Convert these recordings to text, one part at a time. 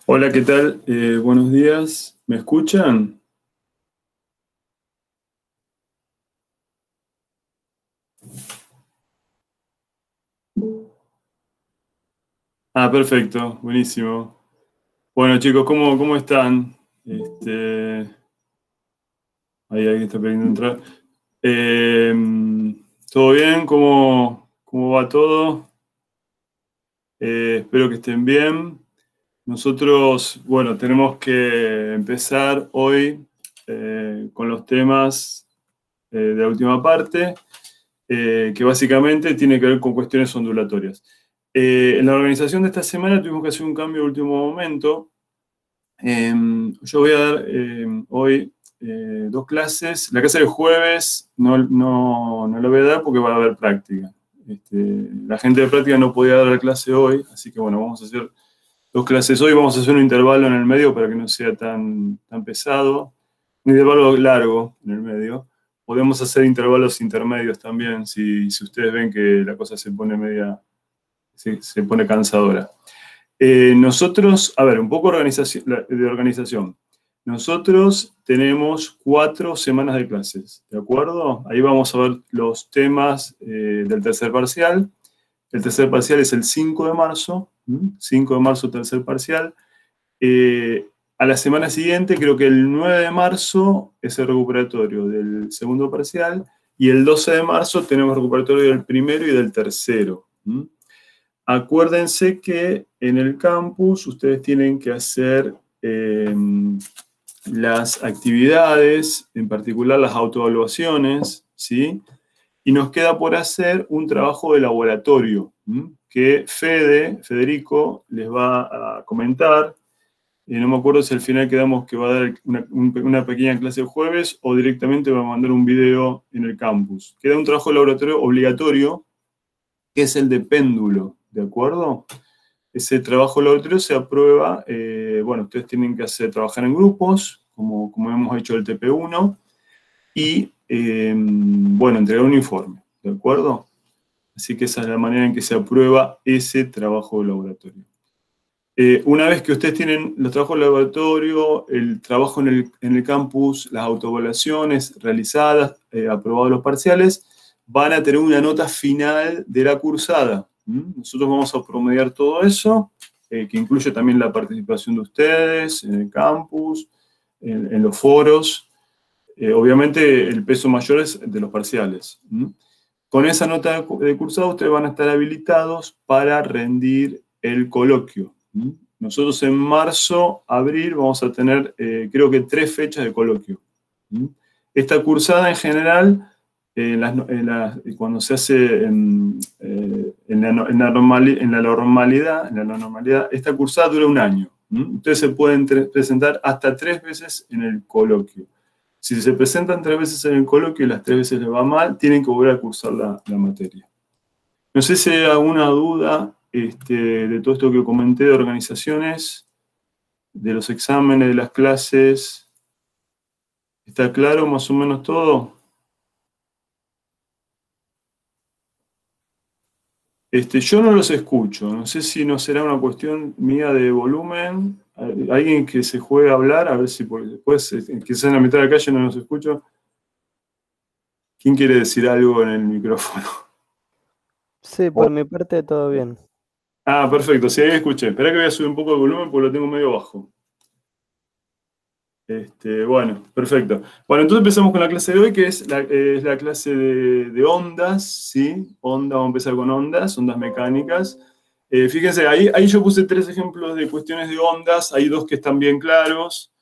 Hola, ¿qué tal? Buenos días. ¿Me escuchan? Ah, perfecto, buenísimo. Bueno, chicos, ¿cómo están? Ahí alguien está pidiendo entrar. Eh, ¿Todo bien? ¿Cómo va todo? Espero que estén bien. Nosotros, bueno, tenemos que empezar hoy con los temas de la última parte. Que básicamente tiene que ver con cuestiones ondulatorias. En la organización de esta semana tuvimos que hacer un cambio de último momento. Yo voy a dar hoy dos clases. La clase del jueves no la voy a dar porque va a haber práctica. La gente de práctica no podía dar la clase hoy, así que bueno, vamos a hacer dos clases hoy. Vamos a hacer un intervalo en el medio para que no sea tan pesado. Un intervalo largo en el medio. Podemos hacer intervalos intermedios también, si ustedes ven que la cosa se pone se pone cansadora. Nosotros, a ver, un poco de organización. Nosotros tenemos 4 semanas de clases, ¿de acuerdo? Ahí vamos a ver los temas del tercer parcial. El tercer parcial es el 5 de marzo, 5 de marzo tercer parcial. A la semana siguiente, creo que el 9 de marzo es el recuperatorio del segundo parcial y el 12 de marzo tenemos recuperatorio del primero y del tercero. Acuérdense que en el campus ustedes tienen que hacer las actividades, en particular las autoevaluaciones, ¿sí? Y nos queda por hacer un trabajo de laboratorio, que Federico les va a comentar. No me acuerdo si al final quedamos que va a dar una pequeña clase el jueves o directamente va a mandar un video en el campus. Queda un trabajo de laboratorio obligatorio, que es el de péndulo, ¿de acuerdo? Ese trabajo de laboratorio se aprueba, bueno, ustedes tienen que trabajar en grupos, como hemos hecho el TP1, y, bueno, entregar un informe, ¿de acuerdo? Así que esa es la manera en que se aprueba ese trabajo de laboratorio. Una vez que ustedes tienen los trabajos de laboratorio, el trabajo en el campus, las autoevaluaciones realizadas, aprobados los parciales, van a tener una nota final de la cursada. Nosotros vamos a promediar todo eso, que incluye también la participación de ustedes en el campus, en los foros. Obviamente el peso mayor es de los parciales. Con esa nota de cursado ustedes van a estar habilitados para rendir el coloquio. Nosotros en marzo, abril, vamos a tener, creo que 3 fechas de coloquio. Esta cursada en general, cuando se hace en la normalidad, esta cursada dura un año. Ustedes se pueden presentar hasta 3 veces en el coloquio. Si se presentan 3 veces en el coloquio y las 3 veces les va mal, tienen que volver a cursar la materia. No sé si hay alguna duda de todo esto que comenté de organizaciones, de los exámenes, de las clases. ¿Está claro más o menos todo? Yo no los escucho. No sé si no será una cuestión mía de volumen. Alguien que se juegue a hablar, a ver si después, quizás en la mitad de la calle no los escucho. ¿Quién quiere decir algo en el micrófono? Sí, por mi parte todo bien. Ah, perfecto, sí, ahí escuché. Espera que voy a subir un poco el volumen porque lo tengo medio bajo. Bueno, perfecto. Bueno, entonces empezamos con la clase de hoy, que es la clase de ondas, ¿sí? Vamos a empezar con ondas mecánicas. Fíjense, ahí yo puse 3 ejemplos de cuestiones de ondas, hay 2 que están bien claros.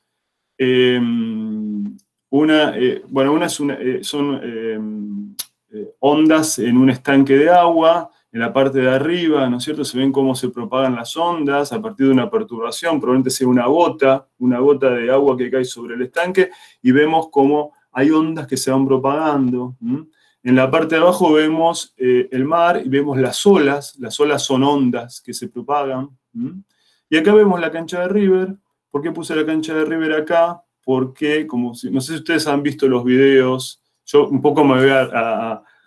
Son ondas en un estanque de agua. En la parte de arriba, ¿no es cierto? Se ven cómo se propagan las ondas a partir de una perturbación, probablemente sea una gota de agua que cae sobre el estanque, y vemos cómo hay ondas que se van propagando. En la parte de abajo vemos el mar y vemos las olas son ondas que se propagan. Y acá vemos la cancha de River. ¿Por qué puse la cancha de River acá? Porque, no sé si ustedes han visto los videos, yo un poco me voy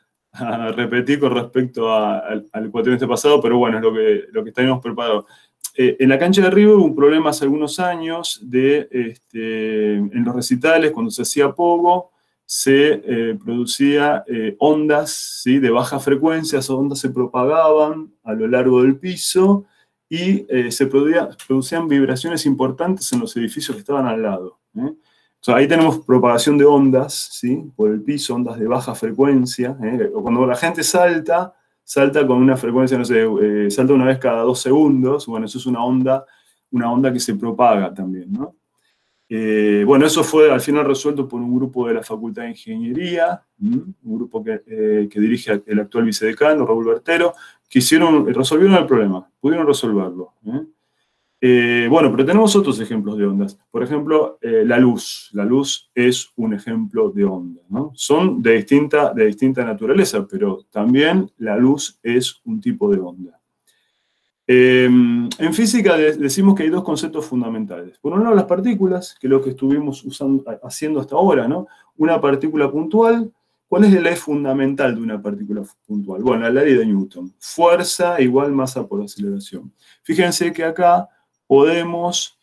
a repetir con respecto al cuatrimestre pasado, pero bueno, es lo que teníamos preparado. en la cancha de River hubo un problema hace algunos años en los recitales, cuando se hacía pogo, se producía ondas, ¿sí?, de baja frecuencia. Esas ondas se propagaban a lo largo del piso y se producían vibraciones importantes en los edificios que estaban al lado. O sea, ahí tenemos propagación de ondas, ¿sí?, por el piso, ondas de baja frecuencia. Cuando la gente salta con una frecuencia, no sé, salta una vez cada 2 segundos. Bueno, eso es una onda que se propaga también, ¿no? Bueno, eso fue al final resuelto por un grupo de la Facultad de Ingeniería, un grupo que dirige el actual vicedecano, Raúl Bertero, que resolvieron el problema, pudieron resolverlo. Bueno, pero tenemos otros ejemplos de ondas. Por ejemplo, la luz. La luz es un ejemplo de onda, ¿no? Son de distinta naturaleza, pero también la luz es un tipo de onda. En física decimos que hay 2 conceptos fundamentales. Por un lado, las partículas, que es lo que estuvimos haciendo hasta ahora, ¿no? Una partícula puntual. ¿Cuál es la ley fundamental de una partícula puntual? Bueno, la ley de Newton. Fuerza igual masa por aceleración. Fíjense que acá podemos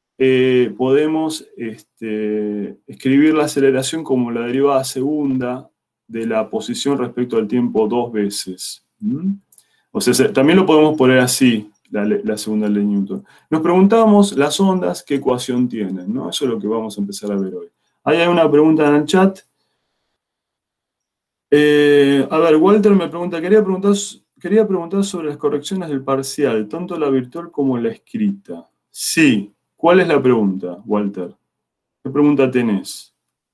escribir la aceleración como la derivada segunda de la posición respecto al tiempo 2 veces. O sea, también lo podemos poner así, la segunda ley de Newton. Nos preguntamos, las ondas, ¿qué ecuación tienen? ¿No? Eso es lo que vamos a empezar a ver hoy. Ahí hay una pregunta en el chat. A ver, Walter me pregunta, quería preguntar sobre las correcciones del parcial, tanto la virtual como la escrita. Sí. ¿Cuál es la pregunta, Walter? ¿Qué pregunta tenés?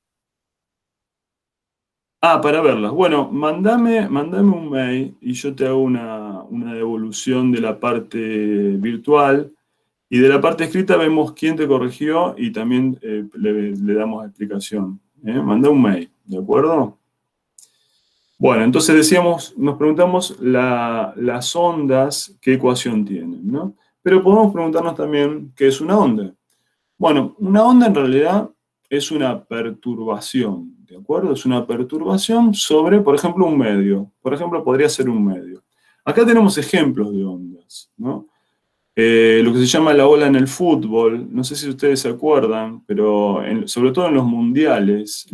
Ah, para verlas. Bueno, mandame un mail y yo te hago una devolución de la parte virtual, y de la parte escrita vemos quién te corrigió y también le damos explicación. Mandá un mail, ¿de acuerdo? Bueno, entonces nos preguntamos las ondas, ¿qué ecuación tienen, ¿no? Pero podemos preguntarnos también qué es una onda. Bueno, una onda en realidad es una perturbación, ¿de acuerdo? Es una perturbación sobre, por ejemplo, un medio. Por ejemplo, podría ser un medio. Acá tenemos ejemplos de ondas, ¿no? Lo que se llama la ola en el fútbol, no sé si ustedes se acuerdan, pero sobre todo en los mundiales,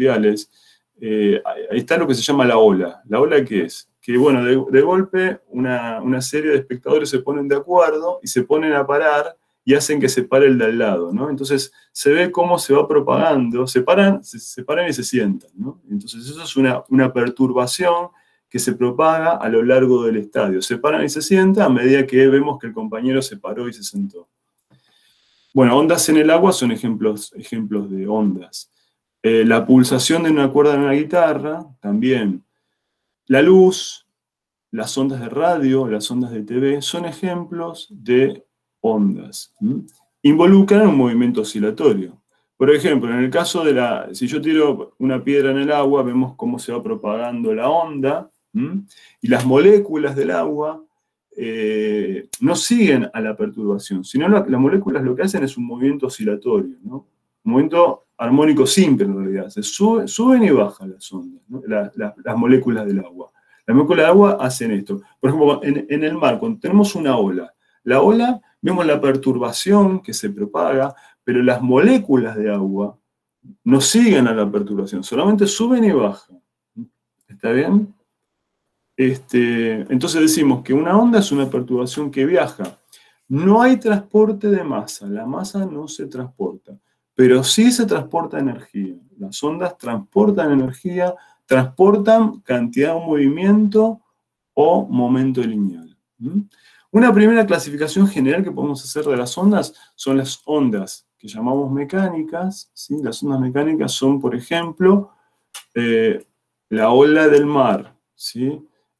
ahí está lo que se llama la ola. ¿La ola qué es? Que, bueno, de golpe una serie de espectadores se ponen de acuerdo y se ponen a parar y hacen que se pare el de al lado, ¿no? Entonces se ve cómo se va propagando, se paran y se sientan, ¿no? Entonces eso es una perturbación que se propaga a lo largo del estadio. Se paran y se sientan a medida que vemos que el compañero se paró y se sentó. Bueno, ondas en el agua son ejemplos de ondas. La pulsación de una cuerda en una guitarra, también. La luz, las ondas de radio, las ondas de TV, son ejemplos de ondas. Involucran un movimiento oscilatorio. Por ejemplo, en el caso si yo tiro una piedra en el agua, vemos cómo se va propagando la onda, y las moléculas del agua no siguen a la perturbación, sino las moléculas lo que hacen es un movimiento oscilatorio, ¿no? Un movimiento armónico simple en realidad. Se suben y bajan las ondas, ¿no? Las moléculas del agua. Las moléculas del agua hacen esto. Por ejemplo, en el mar, cuando tenemos una ola, la ola, vemos la perturbación que se propaga, pero las moléculas de agua no siguen a la perturbación, solamente suben y bajan. ¿Está bien? Entonces decimos que una onda es una perturbación que viaja. No hay transporte de masa, la masa no se transporta, pero sí se transporta energía. Las ondas transportan energía, transportan cantidad de movimiento o momento lineal. Una primera clasificación general que podemos hacer de las ondas son las ondas que llamamos mecánicas, ¿sí? Las ondas mecánicas son, por ejemplo, la ola del mar, ¿sí?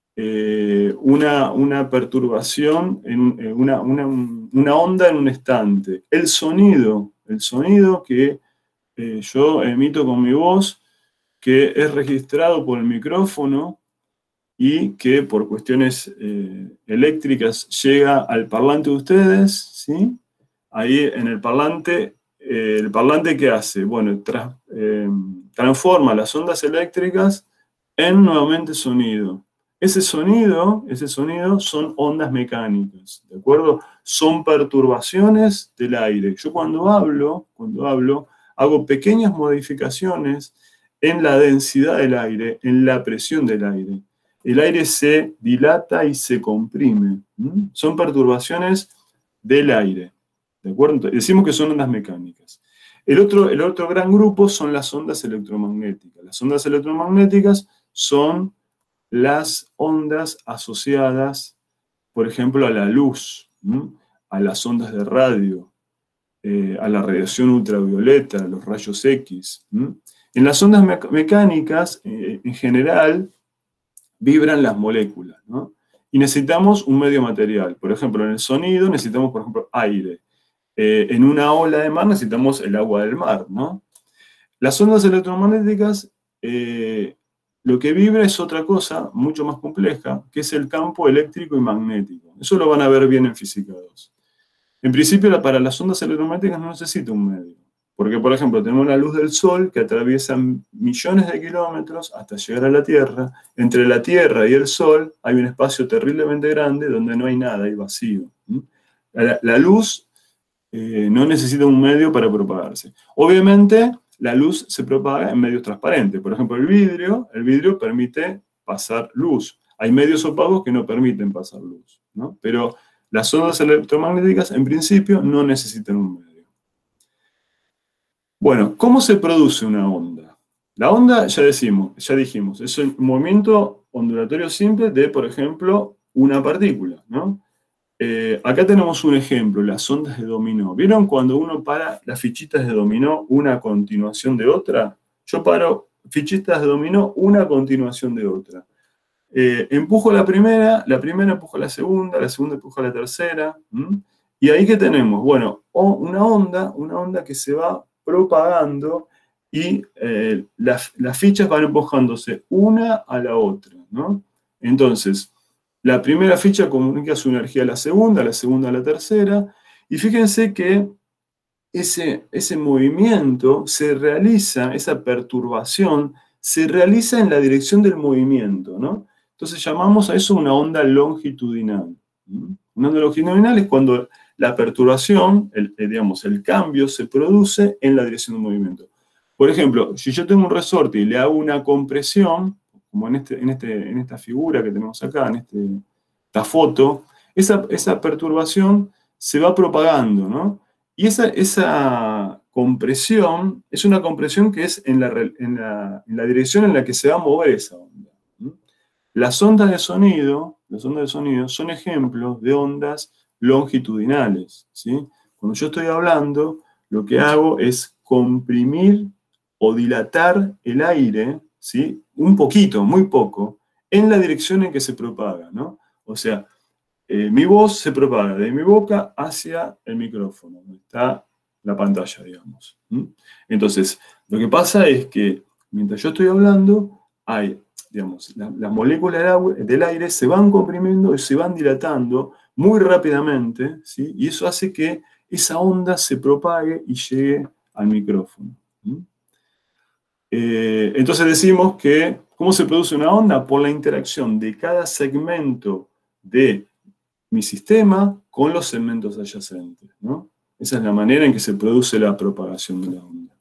Una perturbación, una onda en un estante. El sonido que yo emito con mi voz, que es registrado por el micrófono y que por cuestiones eléctricas llega al parlante de ustedes, ¿sí? Ahí en el parlante ¿qué hace? Bueno, transforma las ondas eléctricas en nuevamente sonido. ese sonido son ondas mecánicas, ¿de acuerdo? Son perturbaciones del aire. Yo cuando hablo, hago pequeñas modificaciones en la densidad del aire, en la presión del aire. El aire se dilata y se comprime. Son perturbaciones del aire, ¿de acuerdo? Decimos que son ondas mecánicas. El otro gran grupo son las ondas electromagnéticas. Las ondas electromagnéticas son las ondas asociadas, por ejemplo, a la luz, a las ondas de radio, a la radiación ultravioleta, a los rayos X. En las ondas mecánicas, en general, vibran las moléculas, ¿no? Y necesitamos un medio material. Por ejemplo, en el sonido necesitamos, por ejemplo, aire. En una ola de mar necesitamos el agua del mar, ¿no? Las ondas electromagnéticas, lo que vibra es otra cosa mucho más compleja, que es el campo eléctrico y magnético. Eso lo van a ver bien en Física 2. En principio, para las ondas electromagnéticas no necesita un medio. Porque, por ejemplo, tenemos la luz del Sol que atraviesa millones de kilómetros hasta llegar a la Tierra. Entre la Tierra y el Sol hay un espacio terriblemente grande donde no hay nada, hay vacío. La luz no necesita un medio para propagarse. Obviamente, la luz se propaga en medios transparentes. Por ejemplo, el vidrio permite pasar luz. Hay medios opacos que no permiten pasar luz, ¿no? Pero las ondas electromagnéticas, en principio, no necesitan un medio. Bueno, ¿cómo se produce una onda? La onda, ya dijimos, es un movimiento ondulatorio simple de, por ejemplo, una partícula, ¿no? Acá tenemos un ejemplo, las ondas de dominó. ¿Vieron cuando uno para las fichitas de dominó una a continuación de otra? Yo paro fichitas de dominó una a continuación de otra. Empujo la primera empuja la segunda empuja la tercera. ¿Y ahí qué tenemos? Bueno, una onda que se va propagando y las fichas van empujándose una a la otra, ¿no? Entonces, la primera ficha comunica su energía a la segunda a la tercera, y fíjense que ese movimiento se realiza, esa perturbación, se realiza en la dirección del movimiento, ¿no? Entonces llamamos a eso una onda longitudinal. Una onda longitudinal es cuando la perturbación, el cambio, se produce en la dirección del movimiento. Por ejemplo, si yo tengo un resorte y le hago una compresión, como en esta figura que tenemos acá, en esta foto, esa perturbación se va propagando, ¿no? Y esa compresión es una compresión que es en la dirección en la que se va a mover esa onda. Las ondas de sonido son ejemplos de ondas longitudinales, ¿sí? Cuando yo estoy hablando, lo que hago es comprimir o dilatar el aire, ¿sí? Un poquito, muy poco, en la dirección en que se propaga, ¿no? O sea, mi voz se propaga de mi boca hacia el micrófono, donde está la pantalla, digamos. Entonces, lo que pasa es que mientras yo estoy hablando, digamos, las moléculas del aire se van comprimiendo y se van dilatando muy rápidamente, ¿sí? Y eso hace que esa onda se propague y llegue al micrófono. Entonces decimos que, ¿cómo se produce una onda? Por la interacción de cada segmento de mi sistema con los segmentos adyacentes, ¿no? Esa es la manera en que se produce la propagación de la onda.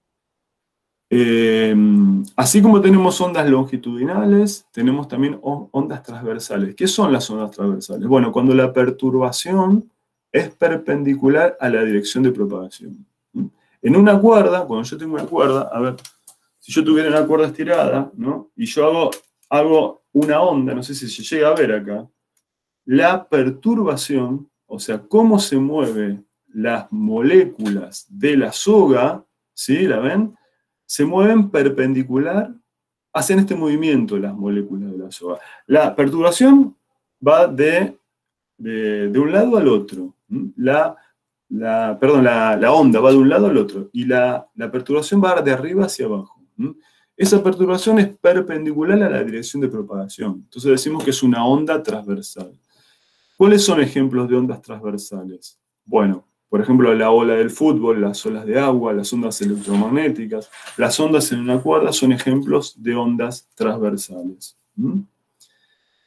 Así como tenemos ondas longitudinales, tenemos también ondas transversales. ¿Qué son las ondas transversales? Bueno, cuando la perturbación es perpendicular a la dirección de propagación. En una cuerda, cuando yo tengo una cuerda, a ver, si yo tuviera una cuerda estirada, ¿no? Y yo hago una onda, no sé si se llega a ver acá, la perturbación, o sea, cómo se mueven las moléculas de la soga, ¿sí? ¿La ven? Se mueven perpendicular, hacen este movimiento las moléculas de la soga. La perturbación va de un lado al otro. La onda va de un lado al otro y la perturbación va de arriba hacia abajo. Esa perturbación es perpendicular a la dirección de propagación. Entonces decimos que es una onda transversal. ¿Cuáles son ejemplos de ondas transversales? Bueno, por ejemplo, la ola del fútbol, las olas de agua, las ondas electromagnéticas. Las ondas en una cuerda son ejemplos de ondas transversales.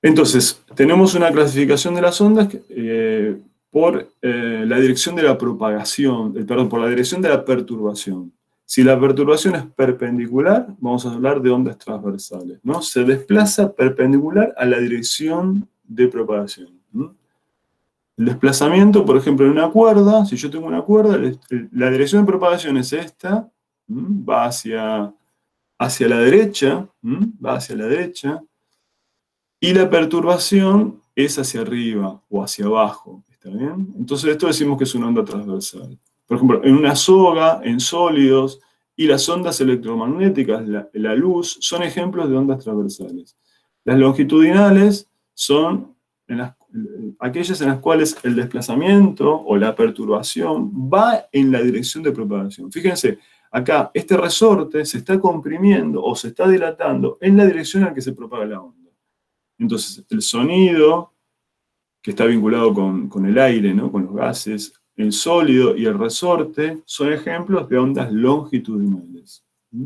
Entonces, tenemos una clasificación de las ondas por la dirección de la propagación, perdón, por la dirección de la perturbación. Si la perturbación es perpendicular, vamos a hablar de ondas transversales, ¿no? Se desplaza perpendicular a la dirección de propagación, ¿no? El desplazamiento, por ejemplo, en una cuerda, si yo tengo una cuerda, la dirección de propagación es esta, va hacia la derecha, va hacia la derecha, y la perturbación es hacia arriba o hacia abajo, ¿está bien? Entonces esto decimos que es una onda transversal. Por ejemplo, en una soga, en sólidos, y las ondas electromagnéticas, la luz, son ejemplos de ondas transversales. Las longitudinales son aquellas en las cuales el desplazamiento o la perturbación va en la dirección de propagación. Fíjense, acá este resorte se está comprimiendo o se está dilatando en la dirección en la que se propaga la onda. Entonces, el sonido, que está vinculado con el aire, ¿no? Con los gases, el sólido y el resorte son ejemplos de ondas longitudinales.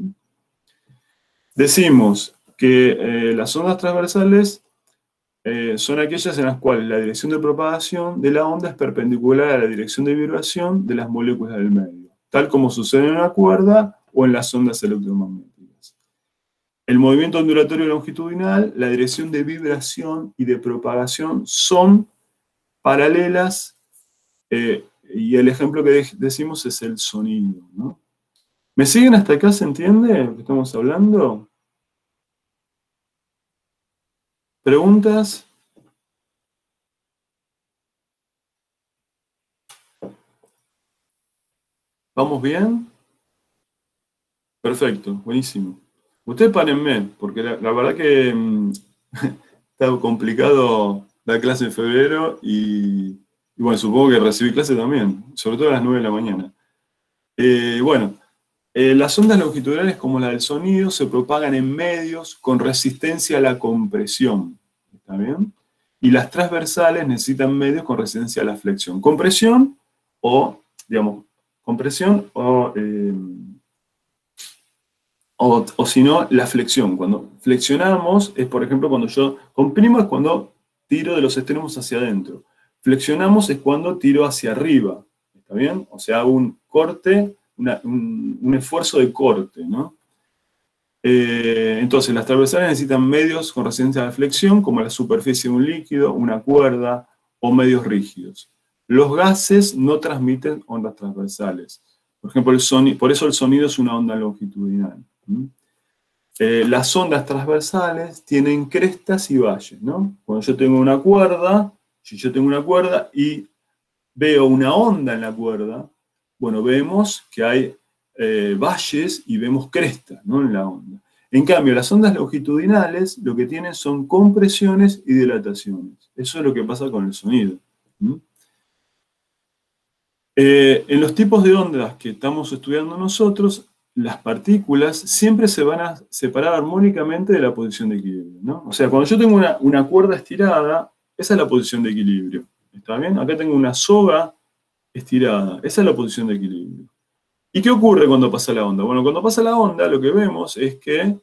Decimos que las ondas transversales son aquellas en las cuales la dirección de propagación de la onda es perpendicular a la dirección de vibración de las moléculas del medio, tal como sucede en una cuerda o en las ondas electromagnéticas. El movimiento ondulatorio longitudinal, la dirección de vibración y de propagación son paralelas, y el ejemplo que decimos es el sonido, ¿no? ¿Me siguen hasta acá? ¿Se entiende lo que estamos hablando? ¿Preguntas? ¿Vamos bien? Perfecto, buenísimo. Ustedes párenme, porque la verdad que está complicado dar clase en febrero y bueno, supongo que recibí clase también, sobre todo a las 9 de la mañana. Las ondas longitudinales como la del sonido se propagan en medios con resistencia a la compresión, ¿está bien? Y las transversales necesitan medios con resistencia a la flexión. Compresión o, digamos, compresión o si no, la flexión. Cuando flexionamos es, por ejemplo, cuando yo comprimo es cuando tiro de los extremos hacia adentro. Flexionamos es cuando tiro hacia arriba, ¿está bien? O sea, hago un corte, un esfuerzo de corte, ¿no? Entonces, las transversales necesitan medios con resistencia a la flexión, como la superficie de un líquido, una cuerda o medios rígidos. Los gases no transmiten ondas transversales. Por ejemplo, por eso el sonido es una onda longitudinal. Las ondas transversales tienen crestas y valles, ¿no? Cuando yo tengo una cuerda, si yo tengo una cuerda y veo una onda en la cuerda, bueno, vemos que hay valles y vemos crestas, ¿no? En la onda. En cambio, las ondas longitudinales lo que tienen son compresiones y dilataciones. Eso es lo que pasa con el sonido. En los tipos de ondas que estamos estudiando nosotros, las partículas siempre se van a separar armónicamente de la posición de equilibrio, ¿no? O sea, cuando yo tengo una cuerda estirada, esa es la posición de equilibrio. ¿Está bien? Acá tengo una soga estirada. Esa es la posición de equilibrio. ¿Y qué ocurre cuando pasa la onda? Bueno, cuando pasa la onda, lo que vemos es que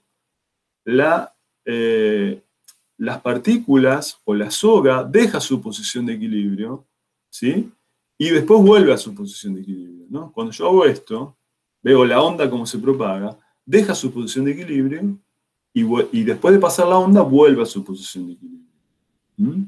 las partículas o la soga deja su posición de equilibrio, ¿sí? Y después vuelve a su posición de equilibrio, ¿no? Cuando yo hago esto, veo la onda como se propaga, deja su posición de equilibrio y después de pasar la onda vuelve a su posición de equilibrio.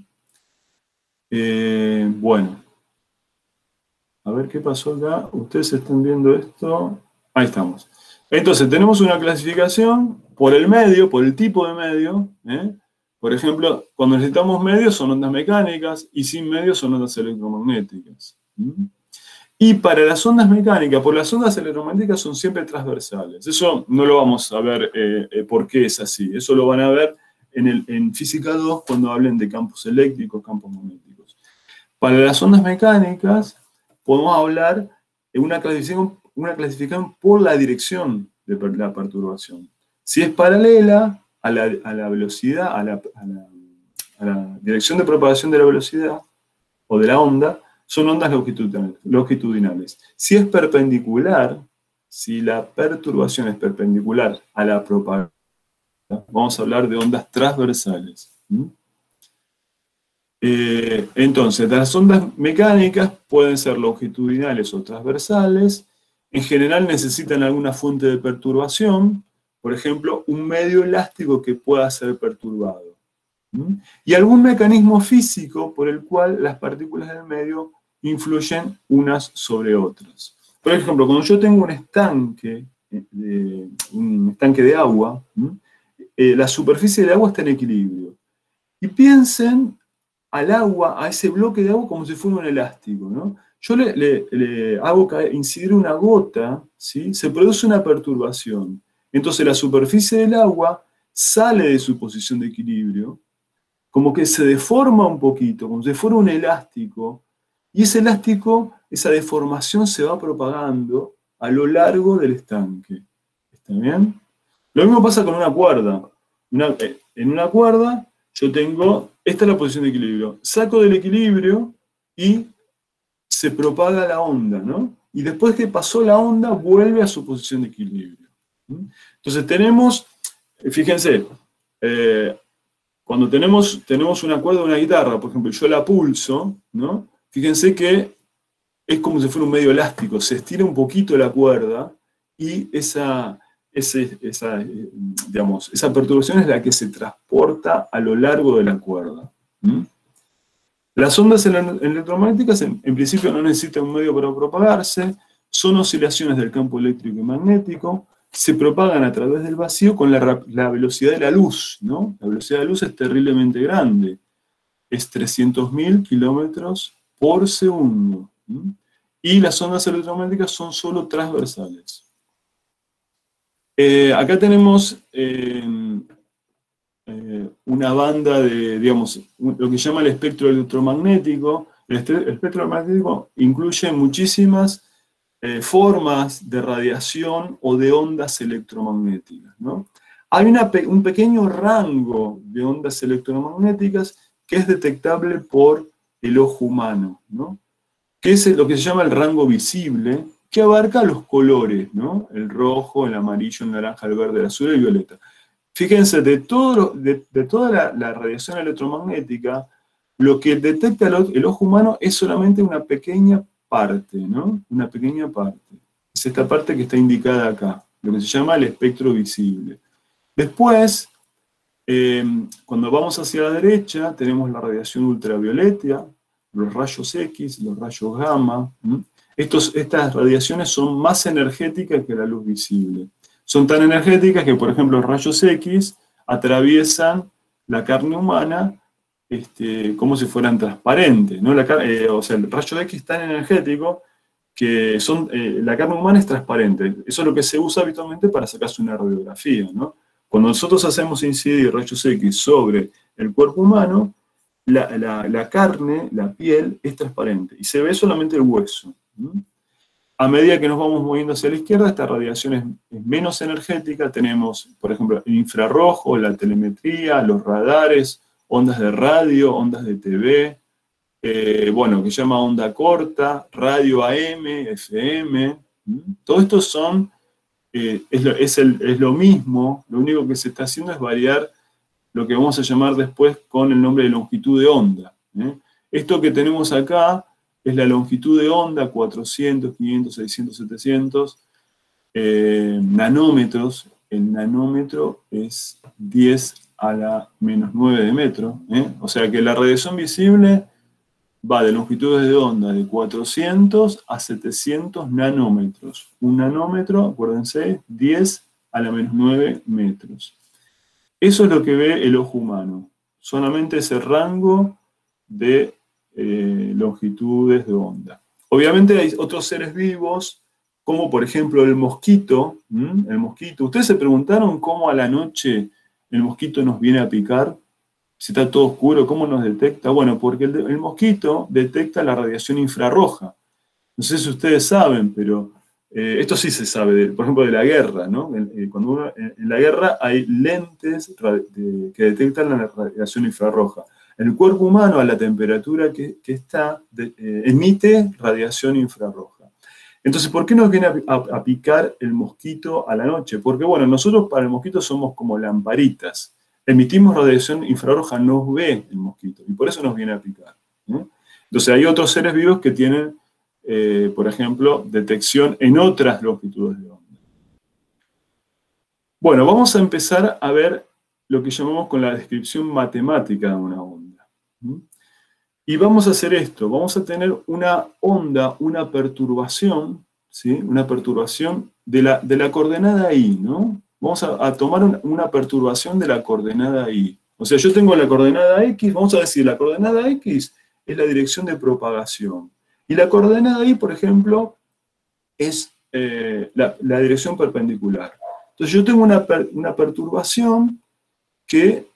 Bueno. A ver qué pasó acá. Ustedes están viendo esto. Ahí estamos. Entonces, tenemos una clasificación por el medio, por el tipo de medio. Por ejemplo, cuando necesitamos medios son ondas mecánicas y sin medios son ondas electromagnéticas. Y para las ondas mecánicas, por las ondas electromagnéticas son siempre transversales. Eso no lo vamos a ver por qué es así. Eso lo van a ver en Física 2 cuando hablen de campos eléctricos, campos magnéticos. Para las ondas mecánicas podemos hablar de una clasificación por la dirección de la perturbación. Si es paralela a la velocidad, a la dirección de propagación de la velocidad o de la onda, son ondas longitudinales. Si es perpendicular, si la perturbación es perpendicular a la propagación, vamos a hablar de ondas transversales. Entonces, las ondas mecánicas pueden ser longitudinales o transversales. En general necesitan alguna fuente de perturbación, por ejemplo, un medio elástico que pueda ser perturbado. Y algún mecanismo físico por el cual las partículas del medio influyen unas sobre otras. Por ejemplo, cuando yo tengo un estanque de agua, la superficie del agua está en equilibrio. Y piensen al agua, a ese bloque de agua, como si fuera un elástico, ¿no? Yo le hago incidir una gota, ¿sí? Se produce una perturbación. Entonces la superficie del agua sale de su posición de equilibrio, como que se deforma un poquito, como si fuera un elástico, y ese elástico, esa deformación se va propagando a lo largo del estanque. ¿Está bien? Lo mismo pasa con una cuerda. En una cuerda yo tengo, esta es la posición de equilibrio, saco del equilibrio y se propaga la onda, ¿no? Y después que pasó la onda, vuelve a su posición de equilibrio. Entonces tenemos, fíjense, cuando tenemos una cuerda de una guitarra, por ejemplo, yo la pulso, ¿no? Fíjense que es como si fuera un medio elástico, se estira un poquito la cuerda y esa perturbación es la que se transporta a lo largo de la cuerda. Las ondas electromagnéticas en principio no necesitan un medio para propagarse, son oscilaciones del campo eléctrico y magnético, se propagan a través del vacío con la velocidad de la luz, ¿no? La velocidad de la luz es terriblemente grande, es 300.000 kilómetros por segundo. Y las ondas electromagnéticas son solo transversales. Acá tenemos una banda de, digamos, lo que se llama el espectro electromagnético. El espectro electromagnético incluye muchísimas formas de radiación o de ondas electromagnéticas, ¿no? Hay un pequeño rango de ondas electromagnéticas que es detectable por el ojo humano, ¿no? Que es lo que se llama el rango visible, que abarca los colores, ¿no? El rojo, el amarillo, el naranja, el verde, el azul y el violeta. Fíjense, de toda la radiación electromagnética, lo que detecta el ojo humano es solamente una pequeña parte, ¿no? Una pequeña parte. Es esta parte que está indicada acá, lo que se llama el espectro visible. Después, cuando vamos hacia la derecha, tenemos la radiación ultravioleta, los rayos X, los rayos gamma. Estas radiaciones son más energéticas que la luz visible. Son tan energéticas que, por ejemplo, los rayos X atraviesan la carne humana como si fueran transparentes, ¿no? O sea, el rayo X es tan energético que la carne humana es transparente. Eso es lo que se usa habitualmente para sacarse una radiografía, ¿no? Cuando nosotros hacemos incidir rayos X sobre el cuerpo humano, la carne, la piel, es transparente y se ve solamente el hueso. A medida que nos vamos moviendo hacia la izquierda, esta radiación es menos energética. Tenemos, por ejemplo, el infrarrojo, la telemetría, los radares, ondas de radio, ondas de TV, bueno, que se llama onda corta, radio AM, FM. Todo esto es lo mismo, lo único que se está haciendo es variar lo que vamos a llamar después con el nombre de longitud de onda. Esto que tenemos acá es la longitud de onda, 400, 500, 600, 700 nanómetros. El nanómetro es 10 a la menos 9 de metro. O sea que la radiación visible va de longitudes de onda de 400 a 700 nanómetros. Un nanómetro, acuérdense, 10 a la menos 9 metros. Eso es lo que ve el ojo humano. Solamente ese rango de longitudes de onda. Obviamente hay otros seres vivos, como por ejemplo el mosquito. El mosquito. ¿Ustedes se preguntaron cómo a la noche el mosquito nos viene a picar? Si está todo oscuro, ¿cómo nos detecta? Bueno, porque el mosquito detecta la radiación infrarroja. No sé si ustedes saben, pero esto sí se sabe, por ejemplo, de la guerra, ¿no? Cuando en la guerra hay lentes que detectan la radiación infrarroja. El cuerpo humano, a la temperatura que está, emite radiación infrarroja. Entonces, ¿por qué nos viene a picar el mosquito a la noche? Porque, bueno, nosotros para el mosquito somos como lamparitas. emitimos radiación infrarroja, nos ve el mosquito, y por eso nos viene a picar. Entonces hay otros seres vivos que tienen, por ejemplo, detección en otras longitudes de onda. Bueno, vamos a empezar a ver lo que llamamos con la descripción matemática de una onda. Y vamos a hacer esto, vamos a tener una onda, una perturbación, ¿sí? Una perturbación de la coordenada I, ¿no? Vamos a tomar una perturbación de la coordenada I. O sea, yo tengo la coordenada X, vamos a decir, la coordenada X es la dirección de propagación. Y la coordenada Y, por ejemplo, es la dirección perpendicular. Entonces yo tengo una perturbación que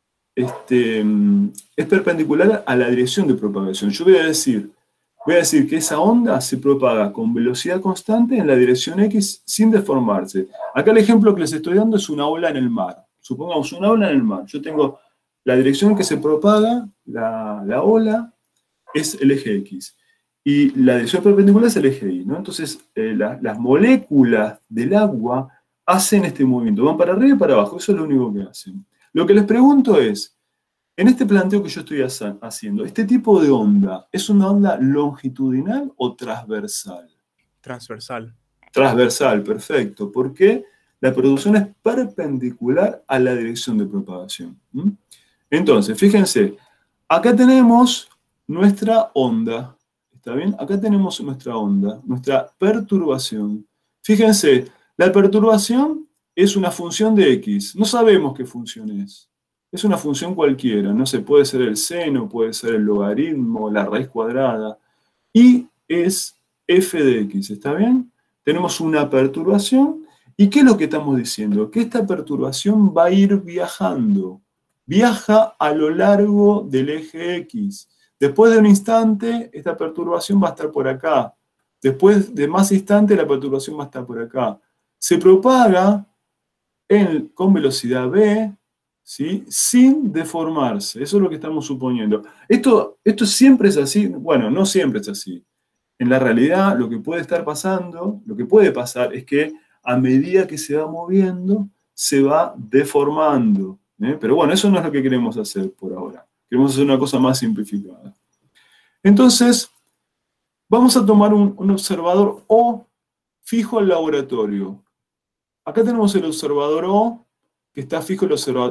es perpendicular a la dirección de propagación. Yo voy a decir que esa onda se propaga con velocidad constante en la dirección X sin deformarse. Acá el ejemplo que les estoy dando es una ola en el mar. Supongamos una ola en el mar. Yo tengo la dirección en que se propaga la ola es el eje X. Y la dirección perpendicular es el eje Y, ¿no? Entonces, las moléculas del agua hacen este movimiento. Van para arriba y para abajo. Eso es lo único que hacen. Lo que les pregunto es, en este planteo que yo estoy haciendo, ¿este tipo de onda es una onda longitudinal o transversal? Transversal. Transversal, perfecto. Porque la producción es perpendicular a la dirección de propagación. Entonces, fíjense, acá tenemos nuestra onda. ¿Está bien? Acá tenemos nuestra onda, nuestra perturbación. Fíjense, la perturbación es una función de X. No sabemos qué función es. Es una función cualquiera. No sé, puede ser el seno, puede ser el logaritmo, la raíz cuadrada. Y es f de X. ¿Está bien? Tenemos una perturbación. ¿Y qué es lo que estamos diciendo? Que esta perturbación va a ir viajando. Viaja a lo largo del eje X. Después de un instante, esta perturbación va a estar por acá. Después de más instantes, la perturbación va a estar por acá. Se propaga con velocidad v, ¿sí? Sin deformarse. Eso es lo que estamos suponiendo. Esto siempre es así. Bueno, no siempre es así. En la realidad, lo que puede estar pasando, lo que puede pasar es que a medida que se va moviendo, se va deformando. Pero bueno, eso no es lo que queremos hacer por ahora. Queremos hacer una cosa más simplificada. Entonces, vamos a tomar un observador O fijo al laboratorio. Acá tenemos el observador O, que está fijo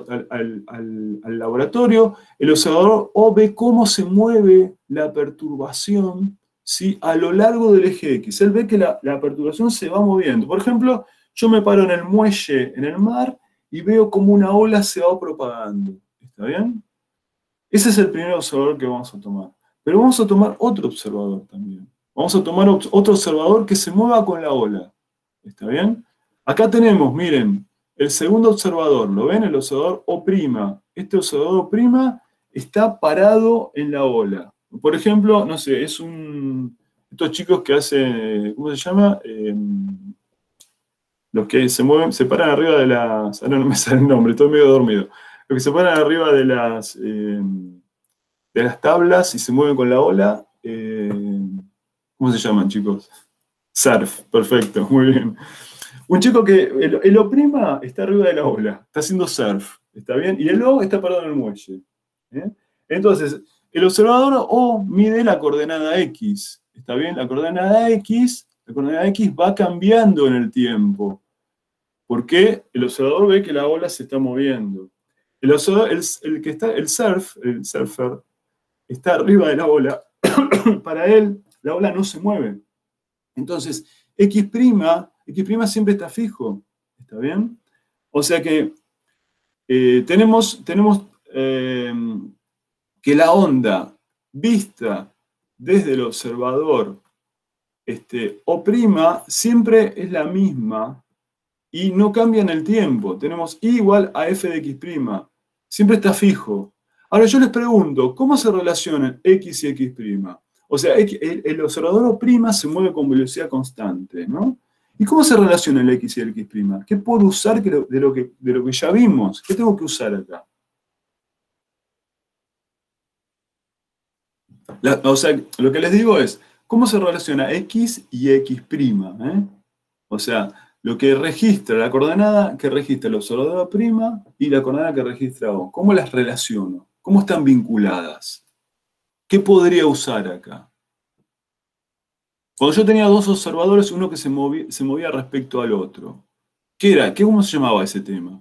al laboratorio. El observador O ve cómo se mueve la perturbación, ¿sí? A lo largo del eje X. Él ve que la perturbación se va moviendo. Por ejemplo, yo me paro en el muelle, en el mar, y veo cómo una ola se va propagando. ¿Está bien? Ese es el primer observador que vamos a tomar. Pero vamos a tomar otro observador también. Vamos a tomar otro observador que se mueva con la ola. ¿Está bien? Acá tenemos, miren, el segundo observador. ¿Lo ven? El observador O'. Este observador O' está parado en la ola. Por ejemplo, no sé, es estos chicos que hacen, ¿cómo se llama? Los que se mueven, se paran arriba de las... Ahora no me sale el nombre, estoy medio dormido. Los que se paran arriba de las tablas y se mueven con la ola. ¿Cómo se llaman, chicos? Surf, perfecto, muy bien. Un chico que el O' está arriba de la ola, está haciendo surf, ¿está bien? Y el O está parado en el muelle. Entonces, el observador O mide la coordenada X, ¿está bien? La coordenada X va cambiando en el tiempo. Porque el observador ve que la ola se está moviendo. El surfer, está arriba de la ola. Para él, la ola no se mueve. Entonces, X' siempre está fijo. ¿Está bien? O sea que tenemos que la onda vista desde el observador O' siempre es la misma y no cambia en el tiempo. Tenemos I igual a f de X'. Siempre está fijo. Ahora yo les pregunto, ¿cómo se relacionan X y X'? O sea, el observador O' se mueve con velocidad constante, ¿no? ¿Y cómo se relaciona el X y el X'? ¿Qué puedo usar de lo que ya vimos? ¿Qué tengo que usar acá? O sea, lo que les digo es, ¿cómo se relaciona X y X'? O sea, lo que registra, la coordenada que registra el observador A' y la coordenada que registra O. ¿Cómo las relaciono? ¿Cómo están vinculadas? ¿Qué podría usar acá? Cuando yo tenía dos observadores, uno que se movía respecto al otro. ¿Qué era? ¿Cómo se llamaba ese tema?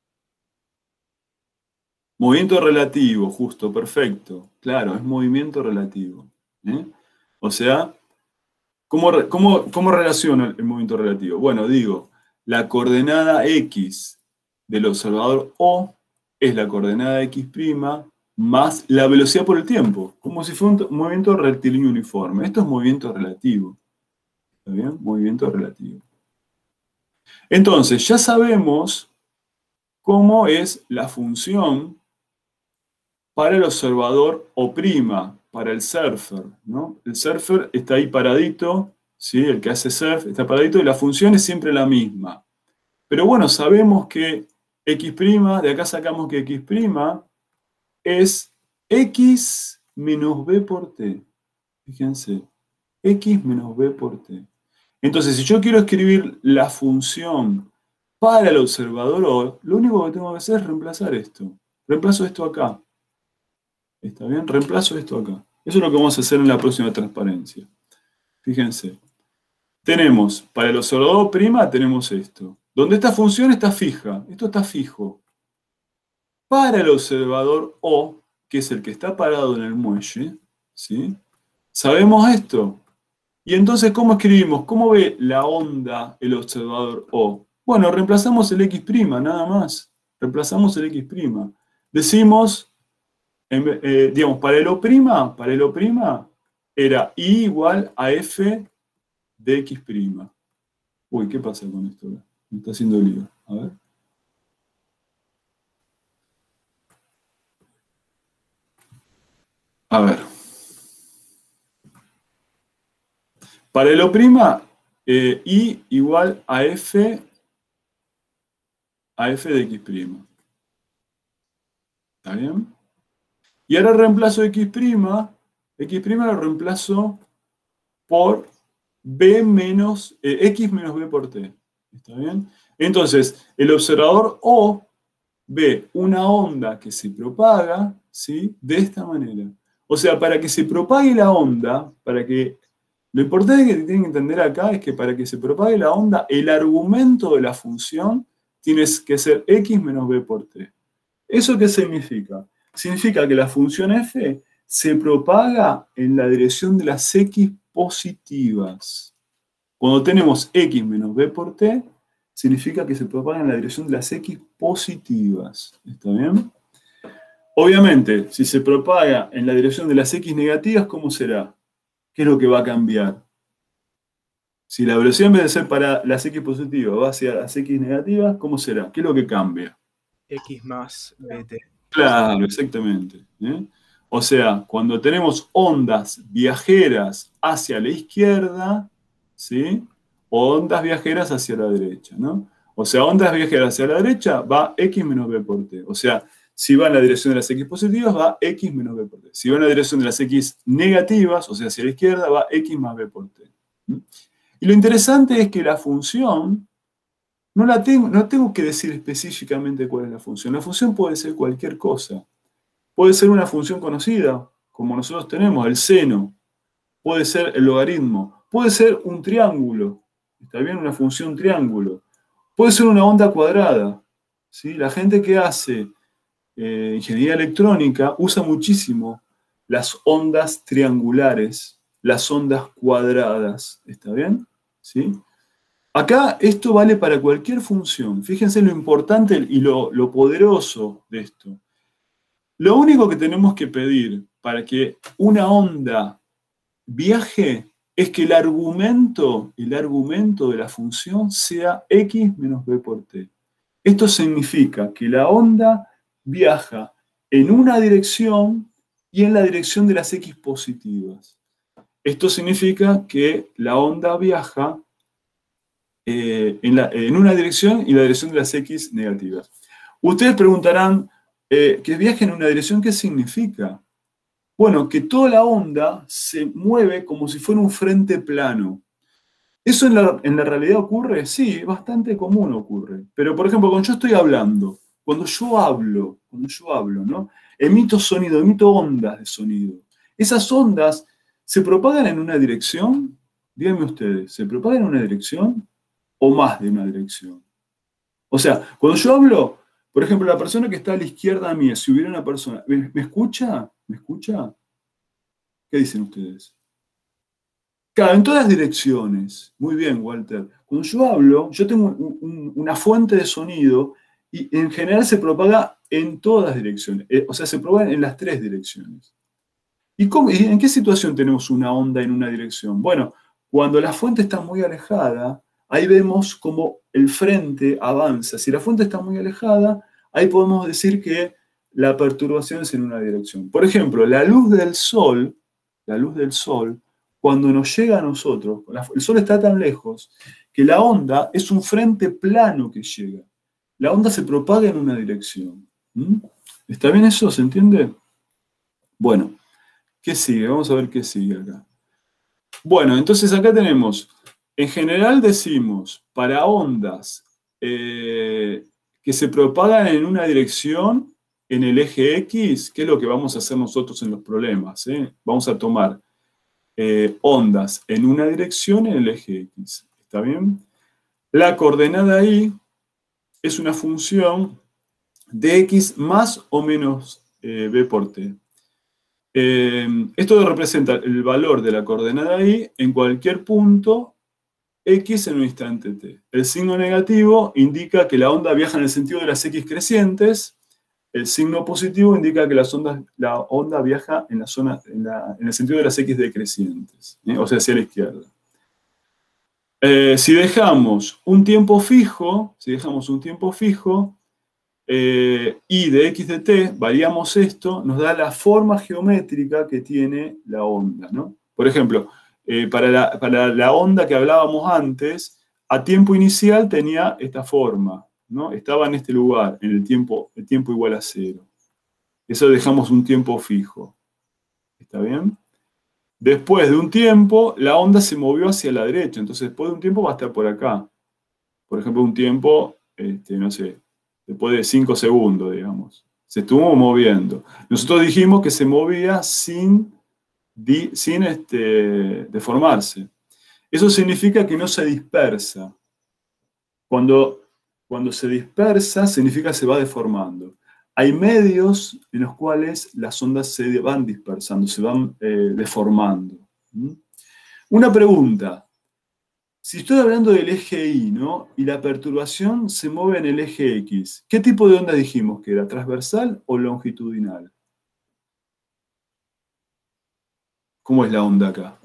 Movimiento relativo, justo, perfecto. Claro, es movimiento relativo. ¿Eh? O sea, ¿cómo relaciono el movimiento relativo? Bueno, digo, la coordenada X del observador O es la coordenada X' más la velocidad por el tiempo, como si fuera un movimiento rectilíneo uniforme. Esto es movimiento relativo. ¿Está bien? Movimiento relativo. Entonces, ya sabemos cómo es la función para el observador O', para el surfer, ¿no? El surfer está ahí paradito, ¿sí? El que hace surf está paradito y la función es siempre la misma. Pero bueno, sabemos que X', de acá sacamos que X' es X menos B por T. Fíjense, X menos B por T. Entonces, si yo quiero escribir la función para el observador O, lo único que tengo que hacer es reemplazar esto. Reemplazo esto acá. ¿Está bien? Reemplazo esto acá. Eso es lo que vamos a hacer en la próxima transparencia. Fíjense. Tenemos, para el observador prima, tenemos esto. Donde esta función está fija. Esto está fijo. Para el observador O, que es el que está parado en el muelle, ¿sí? ¿Sabemos esto? Y entonces, ¿cómo escribimos? ¿Cómo ve la onda el observador O? Bueno, reemplazamos el X', nada más. Reemplazamos el X'. Decimos, digamos, para el O', era I igual a F de X'. Uy, ¿qué pasa con esto? Me está haciendo lío. A ver. A ver. Para el O', I igual a F de X'. ¿Está bien? Y ahora reemplazo X', lo reemplazo por B menos, X menos B por T. ¿Está bien? Entonces, el observador O ve una onda que se propaga, ¿sí? De esta manera. O sea, para que se propague la onda, lo importante que tienen que entender acá es que para que se propague la onda, el argumento de la función tiene que ser X menos B por T. ¿Eso qué significa? Significa que la función f se propaga en la dirección de las x positivas. Cuando tenemos x menos b por t, significa que se propaga en la dirección de las x positivas. ¿Está bien? Obviamente, si se propaga en la dirección de las x negativas, ¿cómo será? ¿Qué es lo que va a cambiar? Si la velocidad en vez de ser para las x positivas va hacia las x negativas, ¿cómo será? ¿Qué es lo que cambia? X más BT. Claro, exactamente. ¿Eh? O sea, cuando tenemos ondas viajeras hacia la izquierda, ¿sí? O ondas viajeras hacia la derecha, ¿no? O sea, ondas viajeras hacia la derecha va X menos B por T. O sea, si va en la dirección de las X positivas, va X menos B por T. Si va en la dirección de las X negativas, o sea, hacia la izquierda, va X más B por T. ¿Mm? Y lo interesante es que la función no tengo que decir específicamente cuál es la función. La función puede ser cualquier cosa. Puede ser una función conocida, como nosotros tenemos, el seno. Puede ser el logaritmo. Puede ser un triángulo. ¿Está bien? Una función triángulo. Puede ser una onda cuadrada. ¿Sí? La gente que hace ingeniería electrónica usa muchísimo las ondas triangulares, las ondas cuadradas. ¿Está bien? ¿Sí? Acá esto vale para cualquier función. Fíjense lo importante y lo poderoso de esto. Lo único que tenemos que pedir para que una onda viaje es que el argumento de la función sea x menos b por t. Esto significa que la onda viaja en una dirección y en la dirección de las x positivas. Esto significa que la onda viaja en una dirección y la dirección de las x negativas. Ustedes preguntarán, que viaje en una dirección, ¿qué significa? Bueno, que toda la onda se mueve como si fuera un frente plano. ¿Eso en la realidad ocurre? Sí, bastante común ocurre. Pero, por ejemplo, cuando yo estoy hablando, cuando yo hablo, ¿no? Emito sonido, emito ondas de sonido. Esas ondas se propagan en una dirección, díganme ustedes, ¿se propagan en una dirección o más de una dirección? O sea, cuando yo hablo, por ejemplo, la persona que está a la izquierda mía, si hubiera una persona, ¿me escucha? ¿Me escucha? ¿Qué dicen ustedes? Claro, en todas direcciones. Muy bien, Walter. Cuando yo hablo, yo tengo una fuente de sonido y en general se propaga en todas direcciones. O sea, se propaga en las tres direcciones. ¿Y en qué situación tenemos una onda en una dirección? Bueno, cuando la fuente está muy alejada, ahí vemos cómo el frente avanza. Si la fuente está muy alejada, ahí podemos decir que la perturbación es en una dirección. Por ejemplo, la luz del sol, cuando nos llega a nosotros, el sol está tan lejos que la onda es un frente plano que llega. La onda se propaga en una dirección. ¿Mm? ¿Está bien eso? ¿Se entiende? Bueno. ¿Qué sigue? Vamos a ver qué sigue acá. Bueno, entonces acá tenemos, en general decimos, para ondas que se propagan en una dirección en el eje X, que es lo que vamos a hacer nosotros en los problemas. Vamos a tomar ondas en una dirección en el eje X. ¿Está bien? La coordenada Y es una función de X más o menos B por T. Esto representa el valor de la coordenada Y en cualquier punto X en un instante T. El signo negativo indica que la onda viaja en el sentido de las X crecientes. El signo positivo indica que la onda viaja en el sentido de las X decrecientes, o sea, hacia la izquierda. Si dejamos un tiempo fijo, y de x de t, variamos esto, nos da la forma geométrica que tiene la onda, ¿no? Por ejemplo, para la onda que hablábamos antes, a tiempo inicial tenía esta forma, ¿no? Estaba en este lugar, en el tiempo igual a 0. Eso dejamos un tiempo fijo. ¿Está bien? Después de un tiempo, la onda se movió hacia la derecha, entonces después de un tiempo va a estar por acá. Por ejemplo, un tiempo, no sé, después de 5 segundos, digamos. Se estuvo moviendo. Nosotros dijimos que se movía sin deformarse. Eso significa que no se dispersa. Cuando se dispersa, significa que se va deformando. Hay medios en los cuales las ondas se van dispersando, se van deformando. Una pregunta. Si estoy hablando del eje Y, ¿no? Y la perturbación se mueve en el eje X, ¿qué tipo de onda dijimos que era? ¿Transversal o longitudinal? ¿Cómo es la onda acá?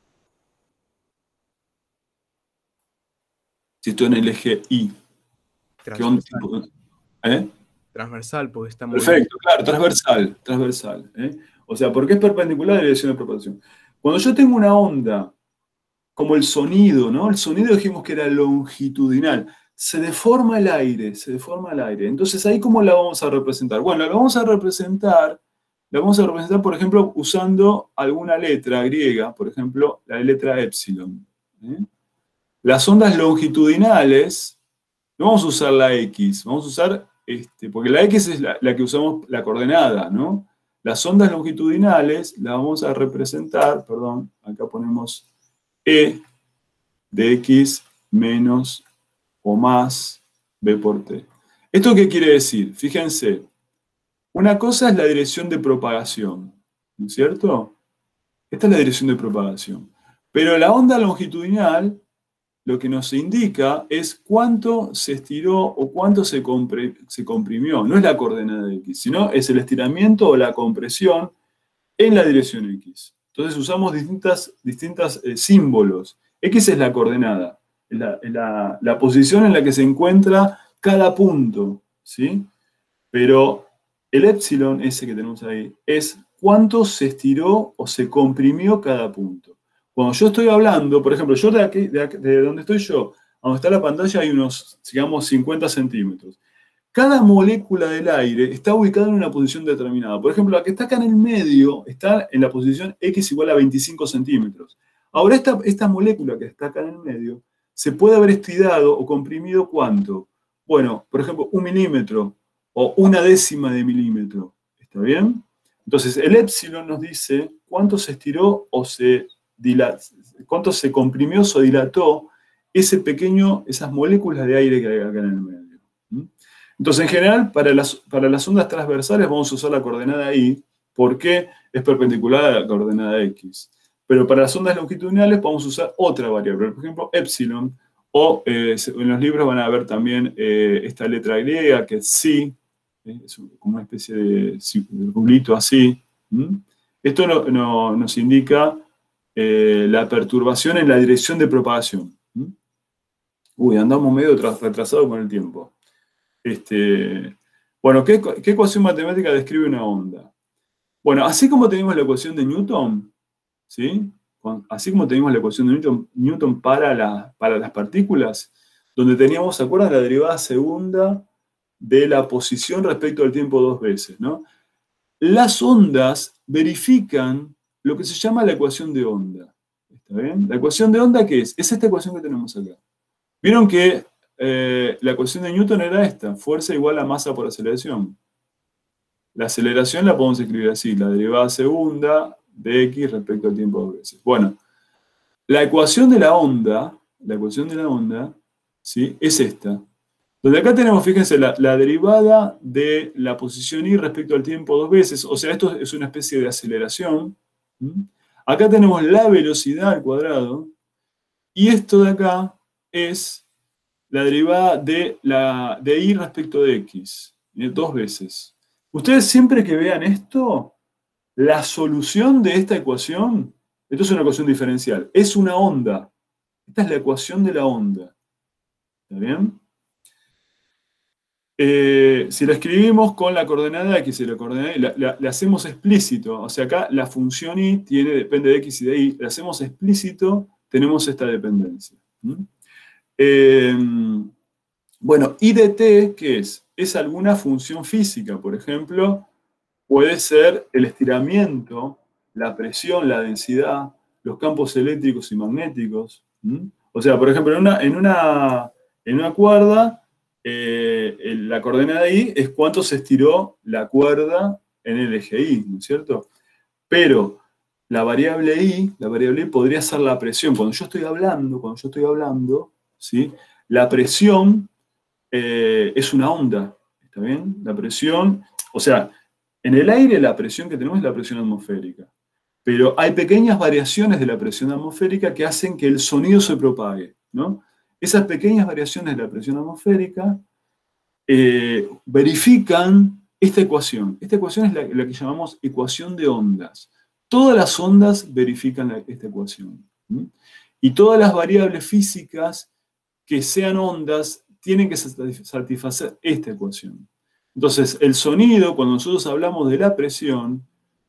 Si estoy en el eje Y. ¿Qué onda? Transversal, porque está muy... Perfecto, claro, transversal. O sea, porque es perpendicular a la dirección de propagación. Cuando yo tengo una onda, como el sonido, ¿no? El sonido dijimos que era longitudinal. Se deforma el aire. Entonces, ¿ahí cómo la vamos a representar? Bueno, la vamos a representar, por ejemplo, usando alguna letra griega, por ejemplo, la letra epsilon. Las ondas longitudinales, no vamos a usar la X, vamos a usar, porque la X es la que usamos la coordenada, ¿no? Las ondas longitudinales las vamos a representar, perdón, acá ponemos E de X menos o más B por T. ¿Esto qué quiere decir? Fíjense, una cosa es la dirección de propagación, ¿no es cierto? Esta es la dirección de propagación. Pero la onda longitudinal lo que nos indica es cuánto se estiró o cuánto se comprimió. No es la coordenada de X, sino es el estiramiento o la compresión en la dirección X. Entonces usamos distintos símbolos. X es la coordenada, la posición en la que se encuentra cada punto, ¿sí? Pero el epsilon, ese que tenemos ahí, es cuánto se estiró o se comprimió cada punto. Cuando yo estoy hablando, por ejemplo, yo de donde estoy yo, a donde está la pantalla hay unos, digamos, 50 centímetros. Cada molécula del aire está ubicada en una posición determinada. Por ejemplo, la que está acá en el medio está en la posición X igual a 25 centímetros. Ahora, esta molécula que está acá en el medio, se puede haber estirado o comprimido ¿cuánto? Bueno, por ejemplo, 1 milímetro o 1/10 de milímetro. ¿Está bien? Entonces, el épsilon nos dice cuánto se estiró o cuánto se comprimió o se dilató esas moléculas de aire que hay acá en el medio. Entonces, en general, para las ondas transversales vamos a usar la coordenada Y, porque es perpendicular a la coordenada X. Pero para las ondas longitudinales vamos a usar otra variable, por ejemplo, epsilon, o en los libros van a ver también esta letra griega, que es psi, es como una especie de circulito así. Esto nos indica la perturbación en la dirección de propagación. Uy, andamos medio retrasados con el tiempo. Bueno, ¿qué ecuación matemática describe una onda? Bueno, así como tenemos la ecuación de Newton, ¿sí? Así como tenemos la ecuación de Newton para las partículas, donde teníamos, ¿se acuerdan? La derivada segunda de la posición respecto al tiempo 2 veces, ¿no? Las ondas verifican lo que se llama la ecuación de onda. ¿Está bien? ¿La ecuación de onda qué es? Es esta ecuación que tenemos acá. Vieron que la ecuación de Newton era esta, fuerza igual a masa por aceleración. La aceleración la podemos escribir así, la derivada segunda de x respecto al tiempo 2 veces. Bueno, la ecuación de la onda, ¿sí? Es esta. Donde acá tenemos, fíjense, la derivada de la posición y respecto al tiempo 2 veces, o sea, esto es una especie de aceleración. Acá tenemos la velocidad al cuadrado, y esto de acá es la derivada de y respecto de x, 2 veces. Ustedes siempre que vean esto, la solución de esta ecuación, esto es una ecuación diferencial, es una onda. Esta es la ecuación de la onda. ¿Está bien? Si la escribimos con la coordenada x y la coordenada y, la hacemos explícito, o sea, acá la función y depende de x y de y, la hacemos explícito, tenemos esta dependencia. Bueno, y de t, ¿qué es? Es alguna función física, por ejemplo, puede ser el estiramiento, la presión, la densidad, los campos eléctricos y magnéticos. O sea, por ejemplo, en una cuerda, la coordenada Y es cuánto se estiró la cuerda en el eje Y, ¿no es cierto? Pero la variable Y podría ser la presión. Cuando yo estoy hablando, ¿sí? La presión es una onda, ¿está bien? La presión, o sea, en el aire la presión que tenemos es la presión atmosférica. Pero hay pequeñas variaciones de la presión atmosférica que hacen que el sonido se propague, ¿no? Esas pequeñas variaciones de la presión atmosférica verifican esta ecuación. Esta ecuación es la que llamamos ecuación de ondas. Todas las ondas verifican esta ecuación. Y todas las variables físicas que sean ondas tienen que satisfacer esta ecuación. Entonces, el sonido, cuando nosotros hablamos de la presión,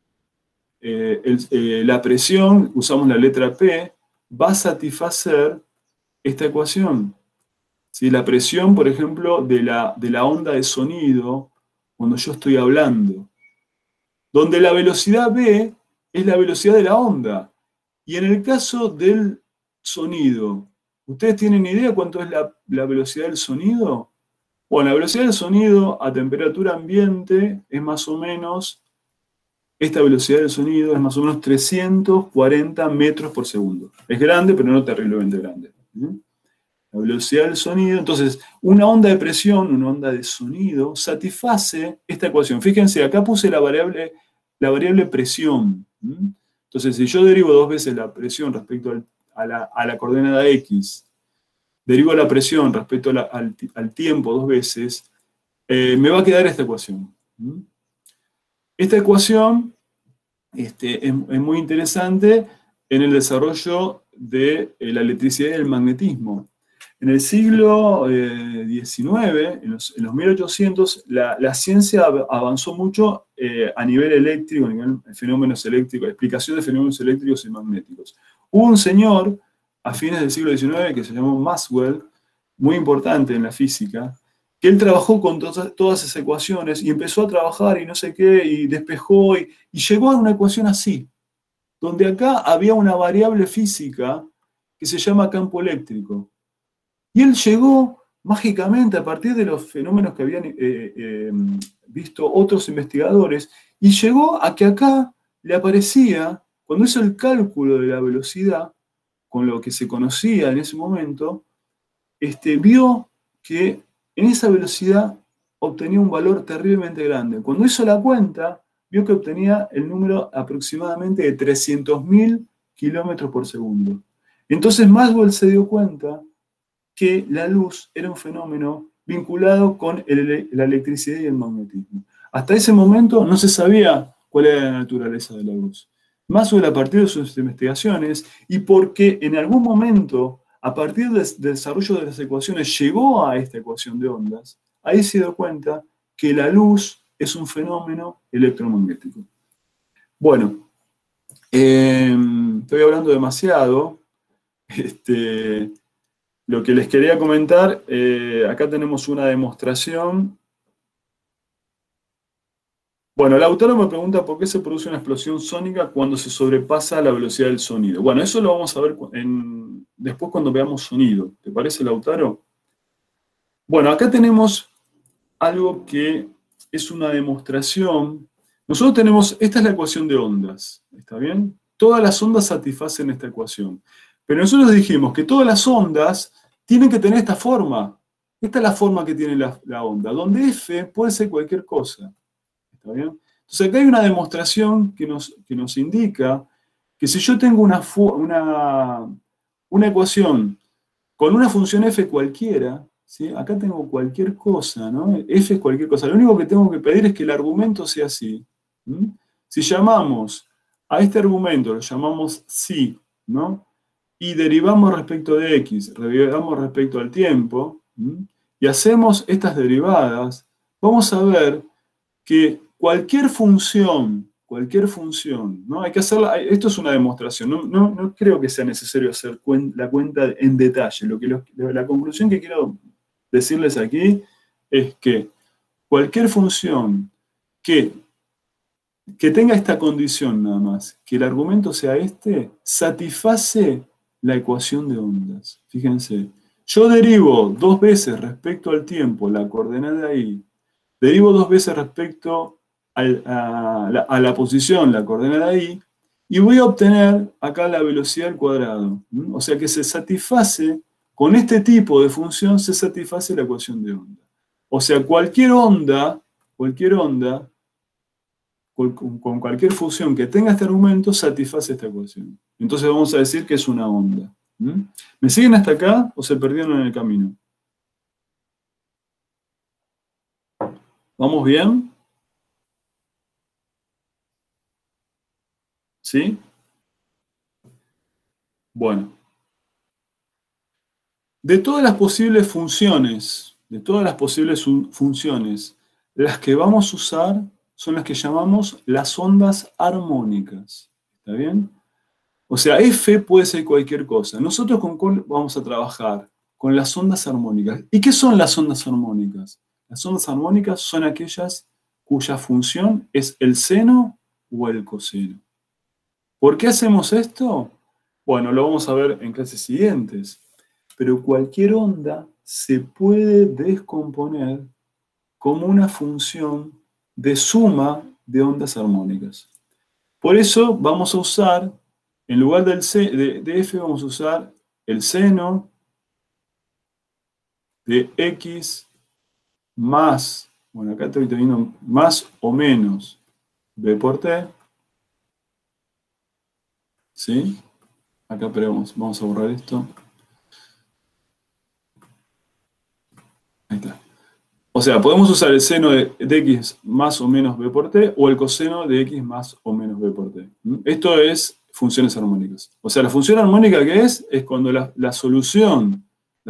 usamos la letra P, va a satisfacer esta ecuación. ¿Sí? La presión, por ejemplo, de la onda de sonido, cuando yo estoy hablando. Donde la velocidad V es la velocidad de la onda. Y en el caso del sonido, ¿ustedes tienen idea cuánto es la velocidad del sonido? Bueno, la velocidad del sonido a temperatura ambiente es más o menos, esta velocidad del sonido es más o menos 340 metros por segundo. Es grande, pero no terriblemente grande. La velocidad del sonido, entonces, una onda de presión, una onda de sonido, satisface esta ecuación. Fíjense, acá puse la variable presión. Entonces, si yo derivo 2 veces la presión respecto a la coordenada x, derivo la presión respecto al tiempo 2 veces, me va a quedar esta ecuación. Esta ecuación es muy interesante en el desarrollo de la electricidad y el magnetismo. En el siglo XIX, en los 1800, la ciencia avanzó mucho a nivel eléctrico, a nivel de fenómenos eléctricos, explicación de fenómenos eléctricos y magnéticos. Hubo un señor a fines del siglo XIX que se llamó Maxwell, muy importante en la física, que él trabajó con todas esas ecuaciones y empezó a trabajar y no sé qué, y despejó, y llegó a una ecuación así, donde acá había una variable física que se llama campo eléctrico. Y él llegó mágicamente a partir de los fenómenos que habían visto otros investigadores, y llegó a que acá le aparecía, cuando hizo el cálculo de la velocidad, con lo que se conocía en ese momento, vio que en esa velocidad obtenía un valor terriblemente grande. Cuando hizo la cuenta, vio que obtenía el número aproximadamente de 300.000 kilómetros por segundo. Entonces Maxwell se dio cuenta que la luz era un fenómeno vinculado con la electricidad y el magnetismo. Hasta ese momento no se sabía cuál era la naturaleza de la luz. Maxwell, a partir de sus investigaciones, y porque en algún momento, a partir del desarrollo de las ecuaciones, llegó a esta ecuación de ondas, ahí se dio cuenta que la luz es un fenómeno electromagnético. Bueno, estoy hablando demasiado. Lo que les quería comentar, acá tenemos una demostración. Bueno, el autor me pregunta por qué se produce una explosión sónica cuando se sobrepasa la velocidad del sonido. Bueno, eso lo vamos a ver después cuando veamos sonido. ¿Te parece, Lautaro? Bueno, acá tenemos algo que es una demostración. Nosotros tenemos, esta es la ecuación de ondas, ¿está bien? Todas las ondas satisfacen esta ecuación. Pero nosotros dijimos que todas las ondas tienen que tener esta forma. Esta es la forma que tiene la onda, donde F puede ser cualquier cosa. ¿Está bien? Entonces acá hay una demostración que nos indica que si yo tengo una ecuación con una función F cualquiera, ¿sí? Acá tengo cualquier cosa, ¿no? F es cualquier cosa. Lo único que tengo que pedir es que el argumento sea así. Si llamamos a este argumento, lo llamamos psi, ¿no? Y derivamos respecto de x, derivamos respecto al tiempo, y hacemos estas derivadas, vamos a ver que cualquier función, ¿no? Hay que hacerla, esto es una demostración, no creo que sea necesario hacer la cuenta en detalle. La conclusión que quiero decirles aquí es que cualquier función que tenga esta condición nada más, que el argumento sea satisface la ecuación de ondas. Fíjense, yo derivo 2 veces respecto al tiempo la coordenada y, derivo 2 veces respecto a la posición, la coordenada y voy a obtener acá la velocidad al cuadrado. O sea que se satisface, con este tipo de función, se satisface la ecuación de onda. O sea, cualquier onda, con cualquier función que tenga este argumento, satisface esta ecuación. Entonces vamos a decir que es una onda. ¿Me siguen hasta acá o se perdieron en el camino? ¿Vamos bien? ¿Sí? Bueno. De todas las posibles funciones, las que vamos a usar son las que llamamos las ondas armónicas. ¿Está bien? O sea, F puede ser cualquier cosa. Nosotros con cuál vamos a trabajar? Con las ondas armónicas. ¿Y qué son las ondas armónicas? Las ondas armónicas son aquellas cuya función es el seno o el coseno. ¿Por qué hacemos esto? Bueno, lo vamos a ver en clases siguientes. Pero cualquier onda se puede descomponer como una función de suma de ondas armónicas. Por eso vamos a usar, en lugar de F, vamos a usar el seno de X más, bueno, acá estoy teniendo más o menos B por T. ¿Sí? Acá, pero vamos a borrar esto. Ahí está. O sea, podemos usar el seno de X más o menos B por T o el coseno de X más o menos B por T. Esto es funciones armónicas. O sea, la función armónica que es cuando la solución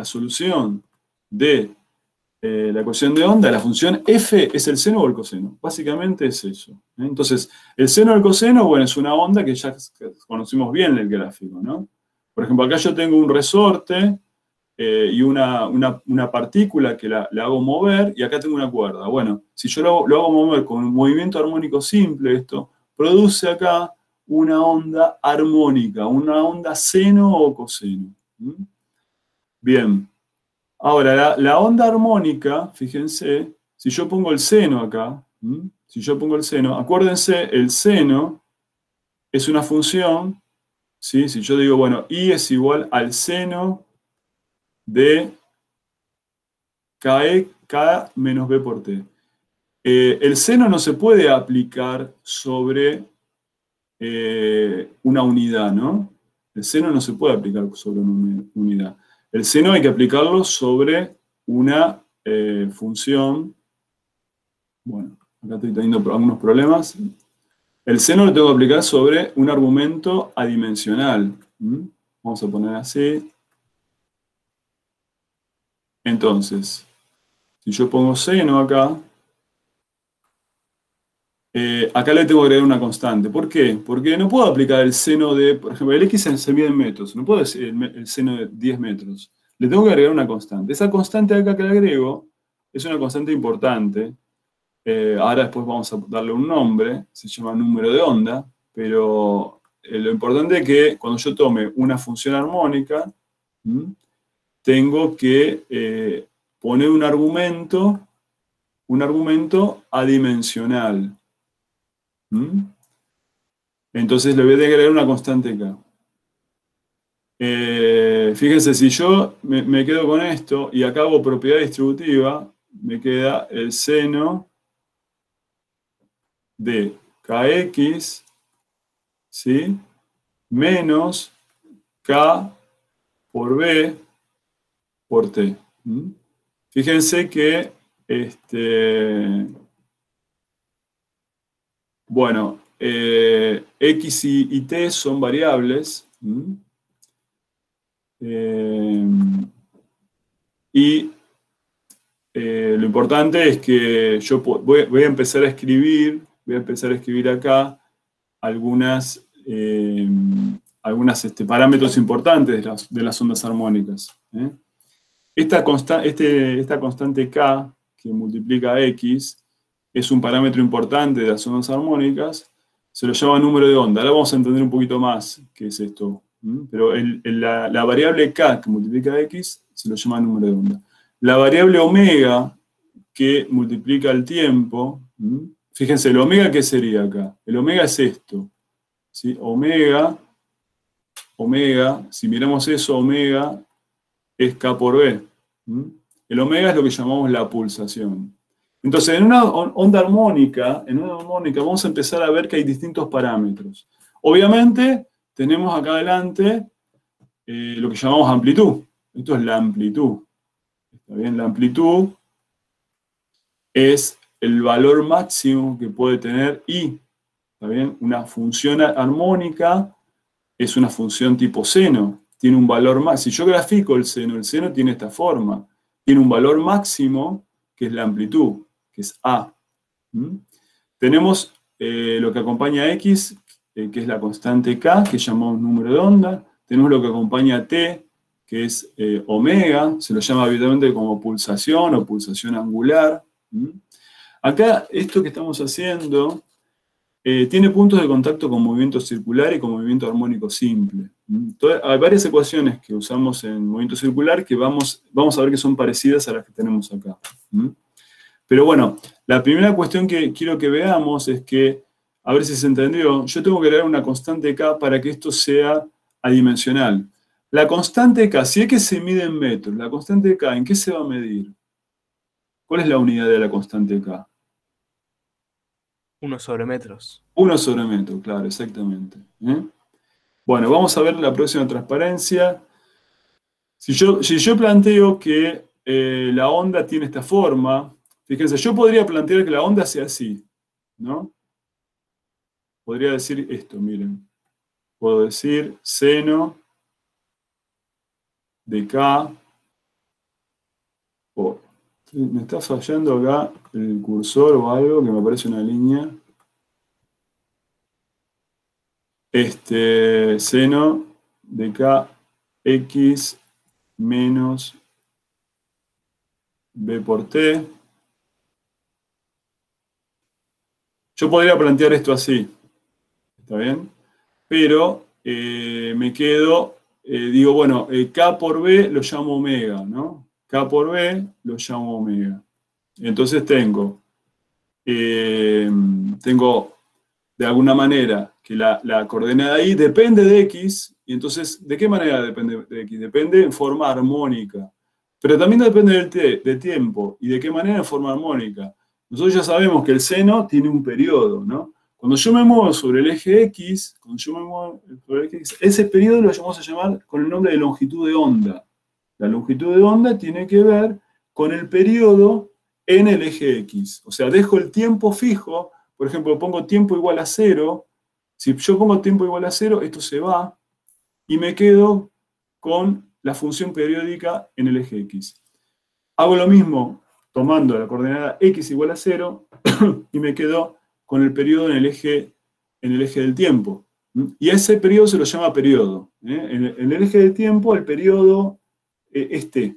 de la ecuación de onda, la función F es el seno o el coseno. Básicamente es eso. Entonces, el seno o el coseno, bueno, es una onda que ya conocimos bien en el gráfico, ¿no? Por ejemplo, acá yo tengo un resorte y una partícula que la hago mover, y acá tengo una cuerda. Bueno, si yo lo hago mover con un movimiento armónico simple, esto produce acá una onda armónica, una onda seno o coseno. Bien. Ahora, la onda armónica, fíjense, si yo pongo el seno acá, si yo pongo el seno, acuérdense, el seno es una función, ¿sí? Si yo digo, bueno, I es igual al seno de K menos B por T. El seno no se puede aplicar sobre una unidad, ¿no? El seno no se puede aplicar sobre una unidad. El seno hay que aplicarlo sobre una función. Bueno, acá estoy teniendo algunos problemas. El seno lo tengo que aplicar sobre un argumento adimensional. Vamos a poner así. Entonces, si yo pongo seno acá, acá le tengo que agregar una constante. ¿Por qué? Porque no puedo aplicar el seno de, por ejemplo, el X se mide en metros, no puedo decir el seno de 10 metros. Le tengo que agregar una constante. Esa constante acá que le agrego es una constante importante. Ahora después vamos a darle un nombre, se llama número de onda, pero lo importante es que cuando yo tome una función armónica, tengo que poner un argumento adimensional. Entonces le voy a agregar una constante K. Fíjense, si yo me quedo con esto y acá hago propiedad distributiva, me queda el seno de Kx, ¿sí? Menos K por B por T. Fíjense que, bueno, X y T son variables. Y lo importante es que yo voy a empezar a escribir acá algunas parámetros importantes de las ondas armónicas. Esta constante K, que multiplica X, es un parámetro importante de las ondas armónicas, se lo llama número de onda. Ahora vamos a entender un poquito más qué es esto. Pero la variable K, que multiplica X, se lo llama número de onda. La variable omega, que multiplica el tiempo, fíjense, el omega, ¿qué sería acá? El omega es esto, ¿sí? Omega, si miramos eso, omega es K por B. El omega es lo que llamamos la pulsación. Entonces, en una onda armónica, vamos a empezar a ver que hay distintos parámetros. Obviamente, tenemos acá adelante lo que llamamos amplitud. Esto es la amplitud. ¿Está bien? La amplitud es el valor máximo que puede tener I. ¿Está bien? Una función armónica es una función tipo seno. Tiene un valor máximo. Si yo grafico el seno tiene esta forma. Tiene un valor máximo, que es la amplitud, que es A. Tenemos lo que acompaña a X, que es la constante K, que llamamos número de onda. Tenemos lo que acompaña a T, que es omega, se lo llama habitualmente como pulsación o pulsación angular. Acá, esto que estamos haciendo tiene puntos de contacto con movimiento circular y con movimiento armónico simple. Entonces, hay varias ecuaciones que usamos en movimiento circular que vamos a ver que son parecidas a las que tenemos acá. Pero bueno, la primera cuestión que quiero que veamos es que, a ver si se entendió, yo tengo que crear una constante K para que esto sea adimensional. La constante K, si es que se mide en metros, la constante K, ¿en qué se va a medir? ¿Cuál es la unidad de la constante K? 1 sobre metros. 1 sobre metro, claro, exactamente. Bueno, vamos a ver la próxima transparencia. Si yo planteo que la onda tiene esta forma, fíjense, yo podría plantear que la onda sea así, ¿no? Podría decir esto, miren. Puedo decir seno de K por... Me está fallando acá el cursor o algo que me aparece una línea. Seno de Kx menos B por T. Yo podría plantear esto así. ¿Está bien? pero me quedo, digo, bueno, K por B lo llamo omega, ¿no? K por B lo llamo omega. Entonces tengo de alguna manera que la coordenada I depende de X, y entonces, ¿de qué manera depende de X? Depende en forma armónica, pero también depende del tiempo, y de qué manera en forma armónica. Nosotros ya sabemos que el seno tiene un periodo, ¿no? Cuando yo me muevo sobre el eje X, ese periodo lo vamos a llamar con el nombre de longitud de onda. La longitud de onda tiene que ver con el periodo en el eje X. O sea, dejo el tiempo fijo, por ejemplo, pongo tiempo igual a 0. Si yo pongo tiempo igual a 0, esto se va y me quedo con la función periódica en el eje X. Hago lo mismo tomando la coordenada X igual a 0 y me quedo con el periodo en el eje del tiempo. Y a ese periodo se lo llama periodo. En el eje del tiempo, el periodo es T.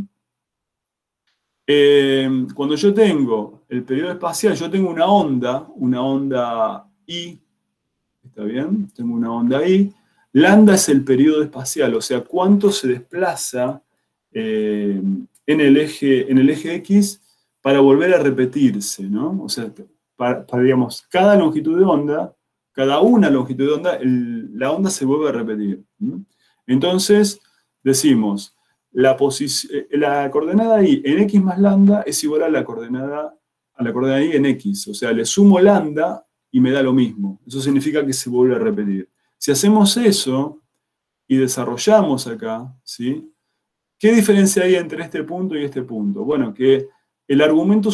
Cuando yo tengo el periodo espacial, yo tengo una onda I, ¿está bien? Tengo una onda I. Lambda es el periodo espacial, o sea, cuánto se desplaza en el eje X para volver a repetirse, ¿no? O sea, digamos, cada longitud de onda, cada una longitud de onda, la onda se vuelve a repetir. Entonces, decimos, la coordenada I en X más lambda es igual a la coordenada I en X. O sea, le sumo lambda y me da lo mismo. Eso significa que se vuelve a repetir. Si hacemos eso y desarrollamos acá, ¿sí? ¿Qué diferencia hay entre este punto y este punto? Bueno, que el argumento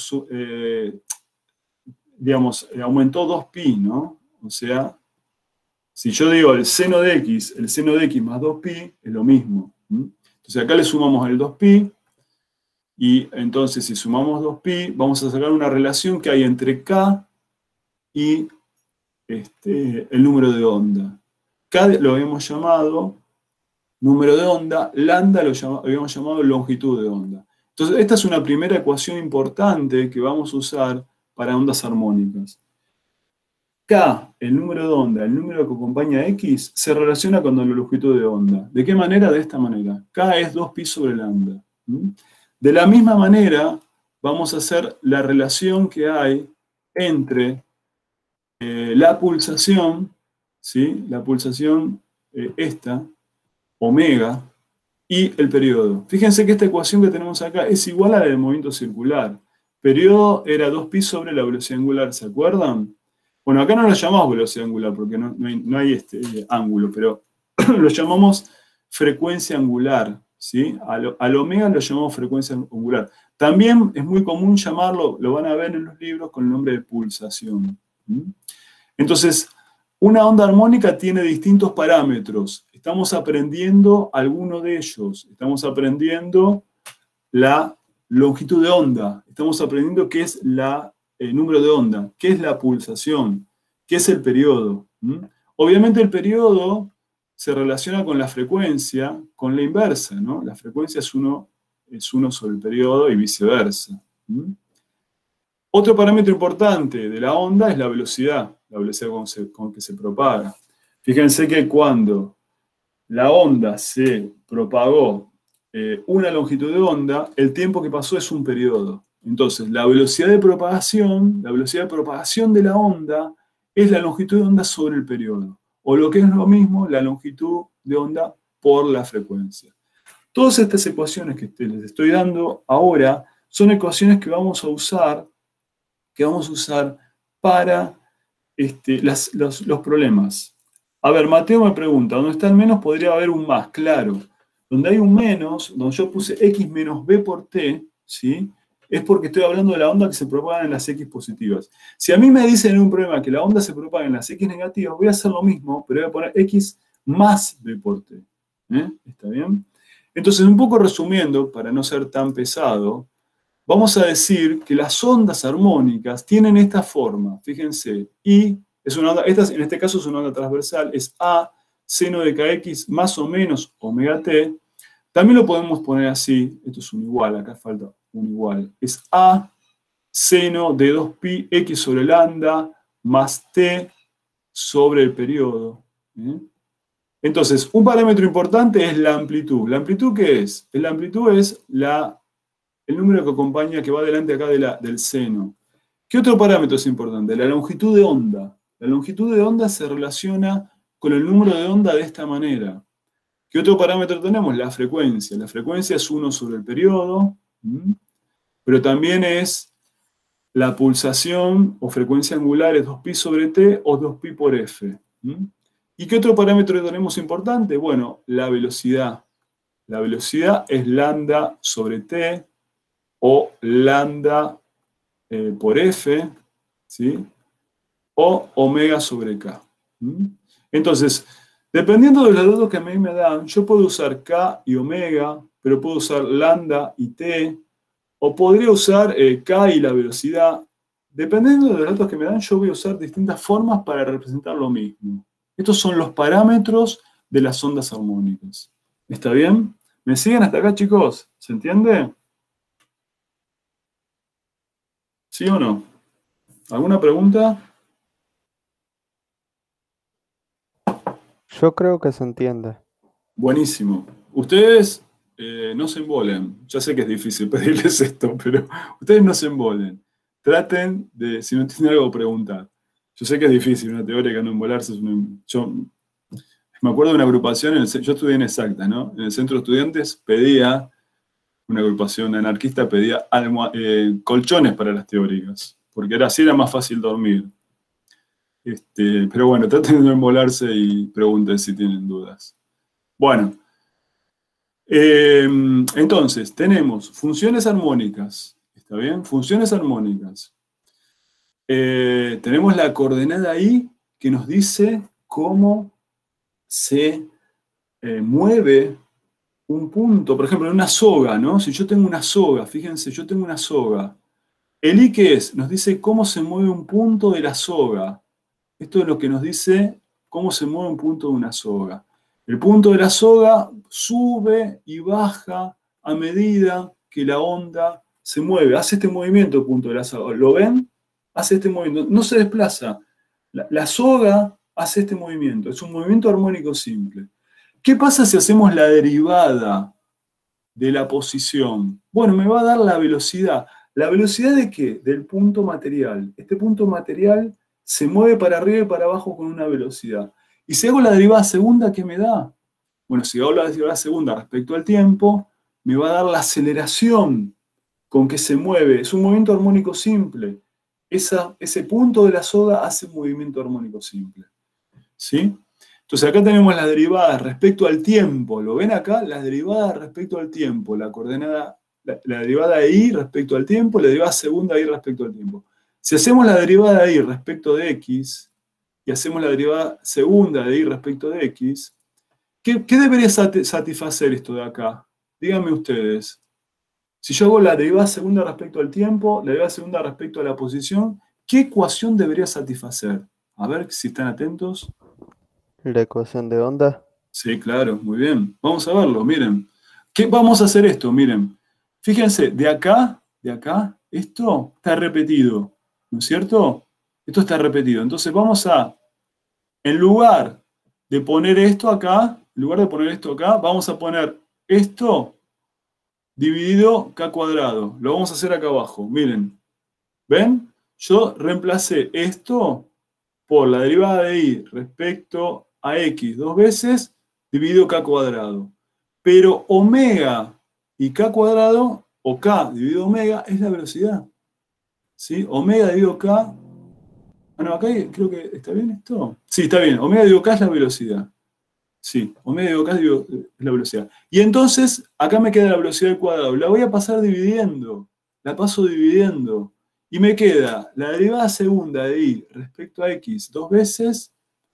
digamos, aumentó 2pi, ¿no? O sea, si yo digo el seno de X más 2pi es lo mismo. Entonces acá le sumamos el 2pi, y entonces si sumamos 2pi, vamos a sacar una relación que hay entre K y el número de onda. K lo habíamos llamado número de onda, lambda habíamos llamado longitud de onda. Entonces esta es una primera ecuación importante que vamos a usar para ondas armónicas. K, el número de onda, el número que acompaña a X, se relaciona con la longitud de onda. ¿De qué manera? De esta manera. K es 2pi sobre lambda. De la misma manera, vamos a hacer la relación que hay entre la pulsación, ¿sí? La pulsación esta, omega, y el periodo. Fíjense que esta ecuación que tenemos acá es igual a la del movimiento circular. Periodo era 2pi sobre la velocidad angular, ¿se acuerdan? Bueno, acá no lo llamamos velocidad angular porque no hay ángulo, pero lo llamamos frecuencia angular, ¿sí? Al omega lo llamamos frecuencia angular. También es muy común llamarlo, lo van a ver en los libros, con el nombre de pulsación. Entonces, una onda armónica tiene distintos parámetros. Estamos aprendiendo alguno de ellos. Estamos aprendiendo la longitud de onda. Estamos aprendiendo qué es el número de onda, qué es la pulsación, qué es el periodo. Obviamente el periodo se relaciona con la frecuencia, con la inversa, ¿no? La frecuencia es 1 sobre el periodo y viceversa. Otro parámetro importante de la onda es la velocidad con que se propaga. Fíjense que cuando la onda se propagó una longitud de onda, el tiempo que pasó es un periodo. Entonces, la velocidad de propagación de la onda es la longitud de onda sobre el periodo. O lo que es lo mismo, la longitud de onda por la frecuencia. Todas estas ecuaciones que les estoy dando ahora son ecuaciones que vamos a usar para los problemas. A ver, Mateo me pregunta, ¿dónde está el menos? Podría haber un más, claro. Donde hay un menos, donde yo puse x menos b por t, ¿sí? Es porque estoy hablando de la onda que se propaga en las x positivas. Si a mí me dicen en un problema que la onda se propaga en las x negativas, voy a hacer lo mismo, pero voy a poner x más b por t. ¿Está bien? Entonces, un poco resumiendo, para no ser tan pesado, vamos a decir que las ondas armónicas tienen esta forma. Fíjense, I es una onda, en este caso es una onda transversal, es A seno de kx más o menos omega t. También lo podemos poner así, esto es un igual, acá falta un igual. Es A seno de 2pi x sobre lambda más t sobre el periodo. Entonces, un parámetro importante es la amplitud. ¿La amplitud qué es? La amplitud es el número que acompaña, que va delante acá del seno. ¿Qué otro parámetro es importante? La longitud de onda. La longitud de onda se relaciona con el número de onda de esta manera. ¿Qué otro parámetro tenemos? La frecuencia. La frecuencia es 1 sobre el periodo, pero también es la pulsación o frecuencia angular es 2pi sobre t o 2pi por f. ¿Y qué otro parámetro tenemos importante? Bueno, la velocidad. La velocidad es lambda sobre t o lambda por f, ¿sí? O omega sobre k. Entonces, dependiendo de los datos que a mí me dan, yo puedo usar k y omega, pero puedo usar lambda y t, o podría usar k y la velocidad. Dependiendo de los datos que me dan, yo voy a usar distintas formas para representar lo mismo. Estos son los parámetros de las ondas armónicas. ¿Está bien? ¿Me siguen hasta acá, chicos? ¿Se entiende? ¿Sí o no? ¿Alguna pregunta? Yo creo que se entiende. Buenísimo. Ustedes no se embolen. Ya sé que es difícil pedirles esto, pero ustedes no se embolen. Traten de, si no tienen algo, preguntar. Yo sé que es difícil, una teórica no embolarse. Yo me acuerdo de una agrupación, yo estudié en Exacta, ¿no? En el centro de estudiantes pedía, una agrupación anarquista pedía colchones para las teóricas, porque así era más fácil dormir. Pero bueno, traten de no embolarse y pregunten si tienen dudas. Bueno, entonces tenemos funciones armónicas, ¿está bien? Funciones armónicas. Tenemos la coordenada I que nos dice cómo se mueve un punto, por ejemplo, en una soga, ¿no? Si yo tengo una soga, fíjense, yo tengo una soga. ¿El I qué es? Nos dice cómo se mueve un punto de la soga. Esto es lo que nos dice cómo se mueve un punto de una soga. El punto de la soga sube y baja a medida que la onda se mueve. Hace este movimiento el punto de la soga. ¿Lo ven? Hace este movimiento. No se desplaza. La soga hace este movimiento. Es un movimiento armónico simple. ¿Qué pasa si hacemos la derivada de la posición? Bueno, me va a dar la velocidad. ¿La velocidad de qué? Del punto material. Este punto material se mueve para arriba y para abajo con una velocidad. Y si hago la derivada segunda, ¿qué me da? Bueno, si hago la derivada segunda respecto al tiempo, me va a dar la aceleración con que se mueve. Es un movimiento armónico simple. Ese punto de la soga hace un movimiento armónico simple. ¿Sí? Entonces acá tenemos las derivadas respecto al tiempo. ¿Lo ven acá? Las derivadas respecto al tiempo. La coordenada, la derivada de I respecto al tiempo, la derivada segunda de I respecto al tiempo. Si hacemos la derivada de I respecto de X y hacemos la derivada segunda de I respecto de X, ¿qué debería satisfacer esto de acá? Díganme ustedes. Si yo hago la derivada segunda respecto al tiempo, la derivada segunda respecto a la posición, ¿qué ecuación debería satisfacer? A ver si están atentos. La ecuación de onda. Sí, claro, muy bien. Vamos a verlo, miren. Vamos a hacer esto, miren. Fíjense, de acá, esto está repetido, ¿no es cierto? Esto está repetido. Entonces vamos a, en lugar de poner esto acá, vamos a poner esto dividido k cuadrado. Lo vamos a hacer acá abajo, miren. ¿Ven? Yo reemplacé esto por la derivada de I respecto a X dos veces dividido k cuadrado. Pero omega y k cuadrado, o k dividido omega, es la velocidad. ¿Sí? Omega dividido k. Ah, no, acá creo que está bien esto. Sí, está bien. Omega dividido k es la velocidad. Sí, omega dividido k es la velocidad. Y entonces, acá me queda la velocidad al cuadrado. La voy a pasar dividiendo. La paso dividiendo. Y me queda la derivada segunda de I respecto a X dos veces,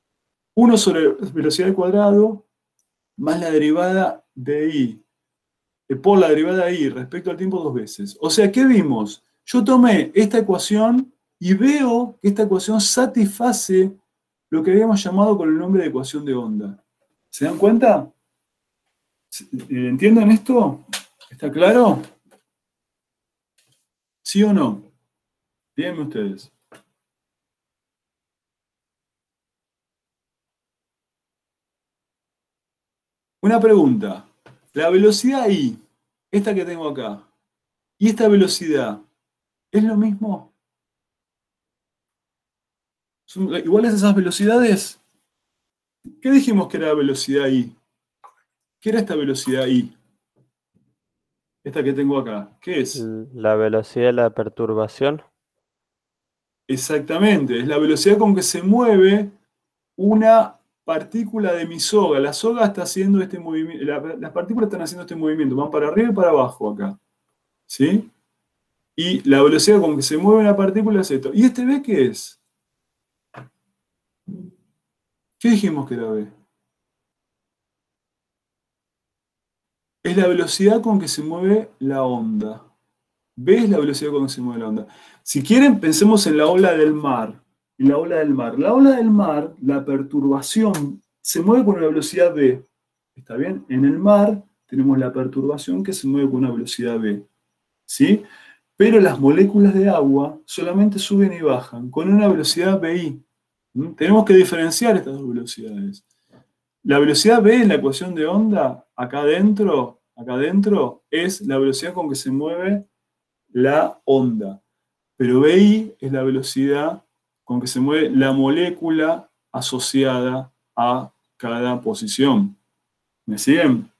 1 sobre velocidad al cuadrado, más la derivada de I, por la derivada de I respecto al tiempo dos veces. O sea, ¿qué vimos? Yo tomé esta ecuación y veo que esta ecuación satisface lo que habíamos llamado con el nombre de ecuación de onda. ¿Se dan cuenta? ¿Entienden esto? ¿Está claro? ¿Sí o no? Díganme ustedes. Una pregunta. La velocidad I, esta que tengo acá, y esta velocidad, ¿es lo mismo? ¿Son iguales esas velocidades? ¿Qué dijimos que era la velocidad I? ¿Qué era esta velocidad I? Esta que tengo acá. ¿Qué es? La velocidad de la perturbación. Exactamente, es la velocidad con que se mueve una partícula de mi soga. La soga está haciendo este movimiento, las partículas están haciendo este movimiento, van para arriba y para abajo acá. ¿Sí? Y la velocidad con que se mueve una partícula es esto. ¿Y este B qué es? ¿Qué dijimos que era B? Es la velocidad con que se mueve la onda. B es la velocidad con que se mueve la onda. Si quieren, pensemos en la ola del mar. En la ola del mar. La ola del mar, la perturbación, se mueve con una velocidad B. ¿Está bien? En el mar tenemos la perturbación que se mueve con una velocidad B. ¿Sí? Pero las moléculas de agua solamente suben y bajan con una velocidad BI. ¿Mm? Tenemos que diferenciar estas dos velocidades. La velocidad B en la ecuación de onda, acá adentro, es la velocidad con que se mueve la onda. Pero BI es la velocidad con que se mueve la molécula asociada a cada posición. ¿Me siguen?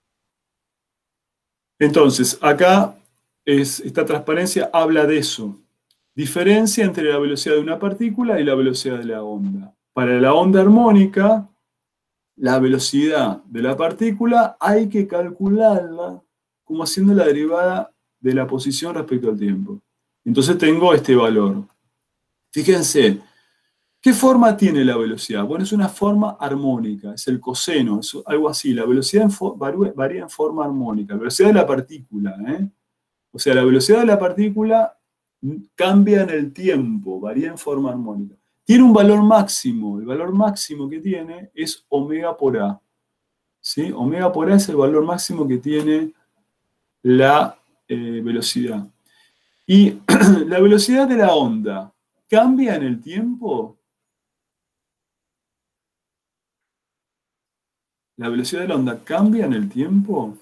Entonces, acá esta transparencia habla de eso. Diferencia entre la velocidad de una partícula y la velocidad de la onda. Para la onda armónica, la velocidad de la partícula hay que calcularla como haciendo la derivada de la posición respecto al tiempo. Entonces tengo este valor. Fíjense, ¿qué forma tiene la velocidad? Bueno, es una forma armónica, es el coseno, es algo así. La velocidad varía en forma armónica, la velocidad de la partícula. O sea, la velocidad de la partícula cambia en el tiempo, varía en forma armónica. Tiene un valor máximo, el valor máximo que tiene es omega por A. ¿Sí? Omega por A es el valor máximo que tiene la velocidad. Y la velocidad de la onda, ¿cambia en el tiempo? ¿La velocidad de la onda cambia en el tiempo?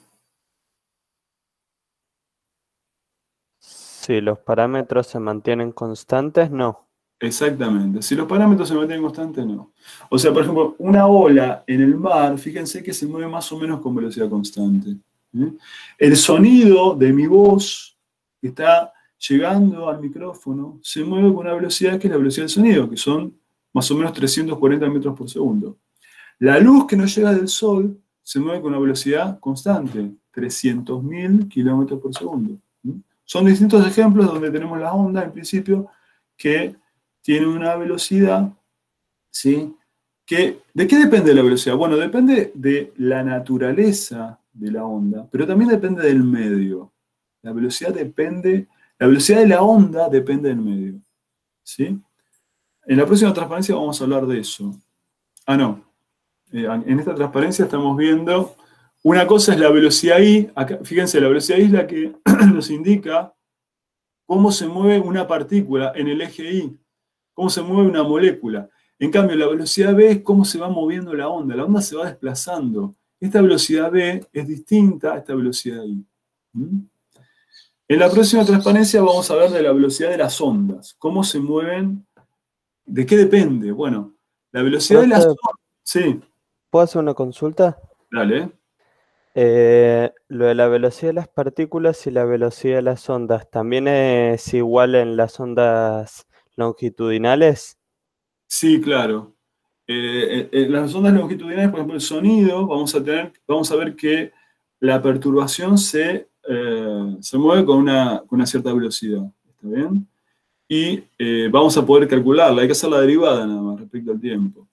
Si los parámetros se mantienen constantes, no. Exactamente. Si los parámetros se mantienen constantes, no. O sea, por ejemplo, una ola en el mar, fíjense que se mueve más o menos con velocidad constante. El sonido de mi voz que está llegando al micrófono se mueve con una velocidad que es la velocidad del sonido, que son más o menos 340 metros por segundo. La luz que nos llega del sol se mueve con una velocidad constante, 300.000 kilómetros por segundo. Son distintos ejemplos donde tenemos la onda, en principio, que tiene una velocidad, ¿sí? ¿De qué depende la velocidad? Bueno, depende de la naturaleza de la onda, pero también depende del medio. La velocidad de la onda depende del medio, ¿sí? En la próxima transparencia vamos a hablar de eso. Ah, no. En esta transparencia estamos viendo, una cosa es la velocidad I, acá, fíjense, la velocidad I es la que nos indica cómo se mueve una partícula en el eje I, cómo se mueve una molécula. En cambio, la velocidad B es cómo se va moviendo la onda se va desplazando. Esta velocidad B es distinta a esta velocidad I. En la próxima transparencia vamos a hablar de la velocidad de las ondas, cómo se mueven, ¿de qué depende? Bueno, la velocidad de las ondas... Sí, ¿Puedo hacer una consulta? dale. Lo de la velocidad de las partículas y la velocidad de las ondas, ¿también es igual en las ondas longitudinales? Sí, claro. Las ondas longitudinales, por ejemplo, el sonido, vamos a ver que la perturbación se mueve con una cierta velocidad. ¿Está bien? Y vamos a poder calcularla, hay que hacer la derivada nada más respecto al tiempo.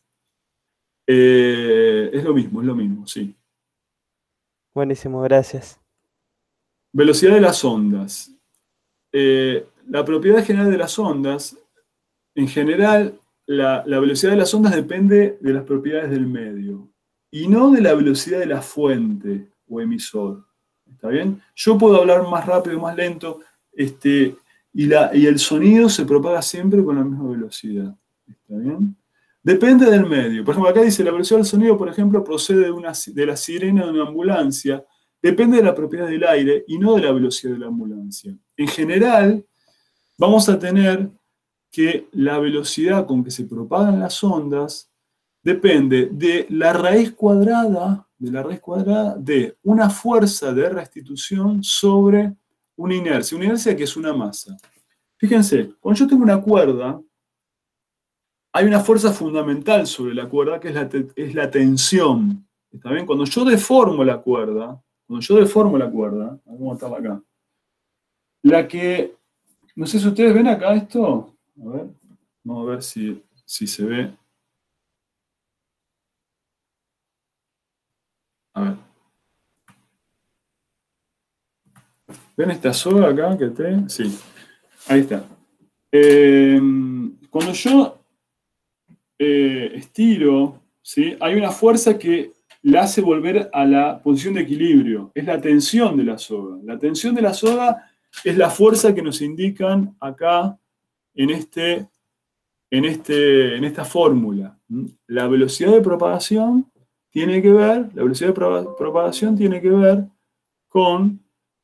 Es lo mismo, sí. Buenísimo, gracias. Velocidad de las ondas. La propiedad general de las ondas, en general, la velocidad de las ondas depende de las propiedades del medio y no de la velocidad de la fuente o emisor. ¿Está bien? Yo puedo hablar más rápido, más lento, y el sonido se propaga siempre con la misma velocidad. ¿Está bien? Depende del medio. Por ejemplo, acá dice la velocidad del sonido, por ejemplo, procede de la sirena de una ambulancia. Depende de la propiedad del aire y no de la velocidad de la ambulancia. En general, vamos a tener que la velocidad con que se propagan las ondas depende de la raíz cuadrada de una fuerza de restitución sobre una inercia que es una masa. Fíjense, cuando yo tengo una cuerda, hay una fuerza fundamental sobre la cuerda que es la tensión. ¿Está bien? Cuando yo deformo la cuerda, a ver cómo está acá. No sé si ustedes ven acá esto. A ver, vamos a ver si se ve. A ver. ¿Ven esta soga acá que te? Sí. Ahí está. Cuando yo estiro, ¿sí? Hay una fuerza que la hace volver a la posición de equilibrio. Es la tensión de la soga. La tensión de la soga es la fuerza que nos indican acá en esta fórmula. La velocidad de propagación tiene que ver con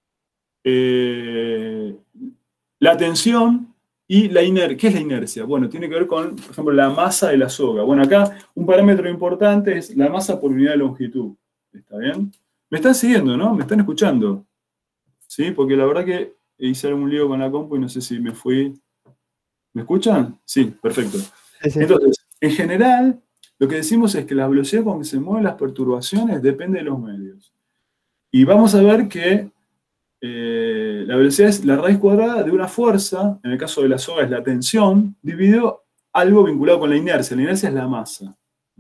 la tensión y la inercia. ¿Qué es la inercia? Bueno, tiene que ver con, por ejemplo, la masa de la soga. Bueno, acá un parámetro importante es la masa por unidad de longitud. ¿Está bien? Me están siguiendo, ¿no? ¿Me están escuchando? ¿Sí? Porque la verdad que hice algún lío con la compu y no sé si me fui. ¿Me escuchan? Sí, perfecto. Sí. Entonces, en general, lo que decimos es que la velocidad con que se mueven las perturbaciones depende de los medios. Y vamos a ver que la velocidad es la raíz cuadrada de una fuerza, en el caso de la soga es la tensión, dividido algo vinculado con la inercia. La inercia es la masa.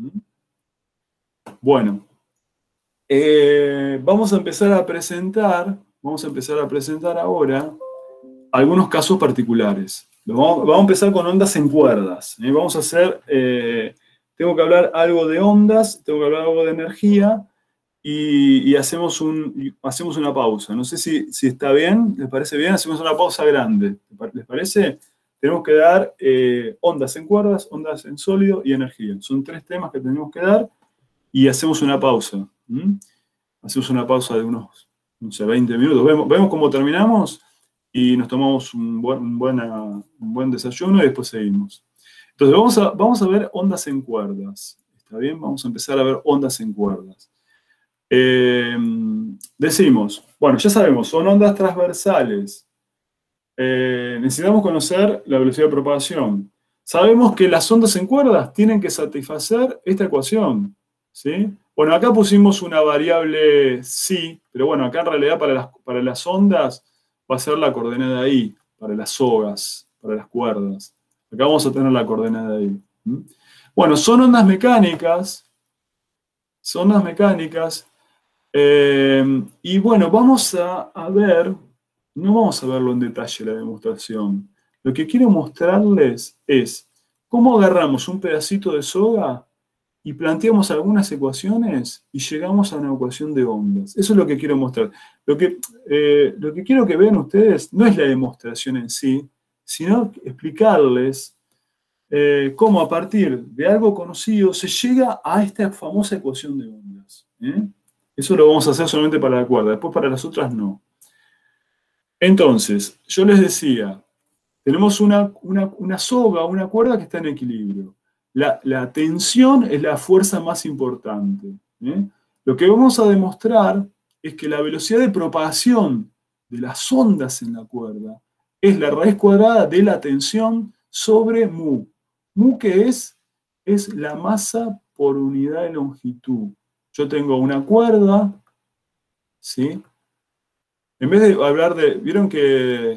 Bueno, vamos a empezar a presentar ahora algunos casos particulares. Vamos a empezar con ondas en cuerdas. Vamos a hacer, tengo que hablar algo de ondas, tengo que hablar algo de energía, y hacemos una pausa. No sé si está bien, ¿les parece bien? Hacemos una pausa grande. ¿Les parece? Tenemos que dar ondas en cuerdas, ondas en sólido y energía. Son 3 temas que tenemos que dar y hacemos una pausa. Hacemos una pausa de unos, no sé, 20 minutos. Vemos cómo terminamos y nos tomamos un buen desayuno y después seguimos. Entonces vamos a ver ondas en cuerdas. ¿Está bien? Vamos a empezar a ver ondas en cuerdas. Decimos, bueno, ya sabemos, son ondas transversales. Necesitamos conocer la velocidad de propagación. Sabemos que las ondas en cuerdas tienen que satisfacer esta ecuación, ¿sí? Bueno, acá pusimos una variable psi, pero bueno, acá en realidad para las ondas va a ser la coordenada i, para las sogas, para las cuerdas. Acá vamos a tener la coordenada i. Bueno, son ondas mecánicas. Y bueno, vamos a ver, no vamos a verlo en detalle la demostración. Lo que quiero mostrarles es cómo agarramos un pedacito de soga y planteamos algunas ecuaciones y llegamos a una ecuación de ondas. Eso es lo que quiero mostrar. Lo que quiero que vean ustedes no es la demostración en sí, sino explicarles cómo a partir de algo conocido se llega a esta famosa ecuación de ondas. Eso lo vamos a hacer solamente para la cuerda, después para las otras no. Entonces, yo les decía, tenemos una soga, una cuerda que está en equilibrio. La tensión es la fuerza más importante. Lo que vamos a demostrar es que la velocidad de propagación de las ondas en la cuerda es la raíz cuadrada de la tensión sobre mu. Mu, que es la masa por unidad de longitud. Yo tengo una cuerda, ¿sí? En vez de hablar de... ¿Vieron que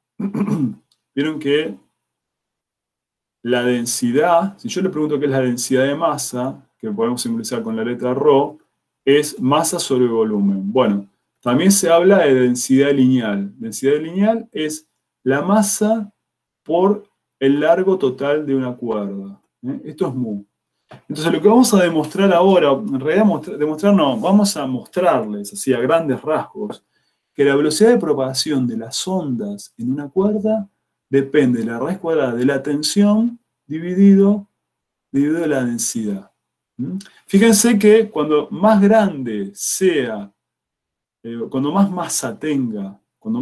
la densidad, si yo le pregunto qué es la densidad de masa, que podemos simbolizar con la letra ρ, es masa sobre volumen? Bueno, también se habla de densidad lineal. Densidad lineal es la masa por el largo total de una cuerda. Esto es mu. Entonces lo que vamos a demostrar ahora, en realidad vamos a mostrarles, así a grandes rasgos, que la velocidad de propagación de las ondas en una cuerda depende de la raíz cuadrada de la tensión dividido dividido la densidad. Fíjense que cuando más grande sea, cuando más masa tenga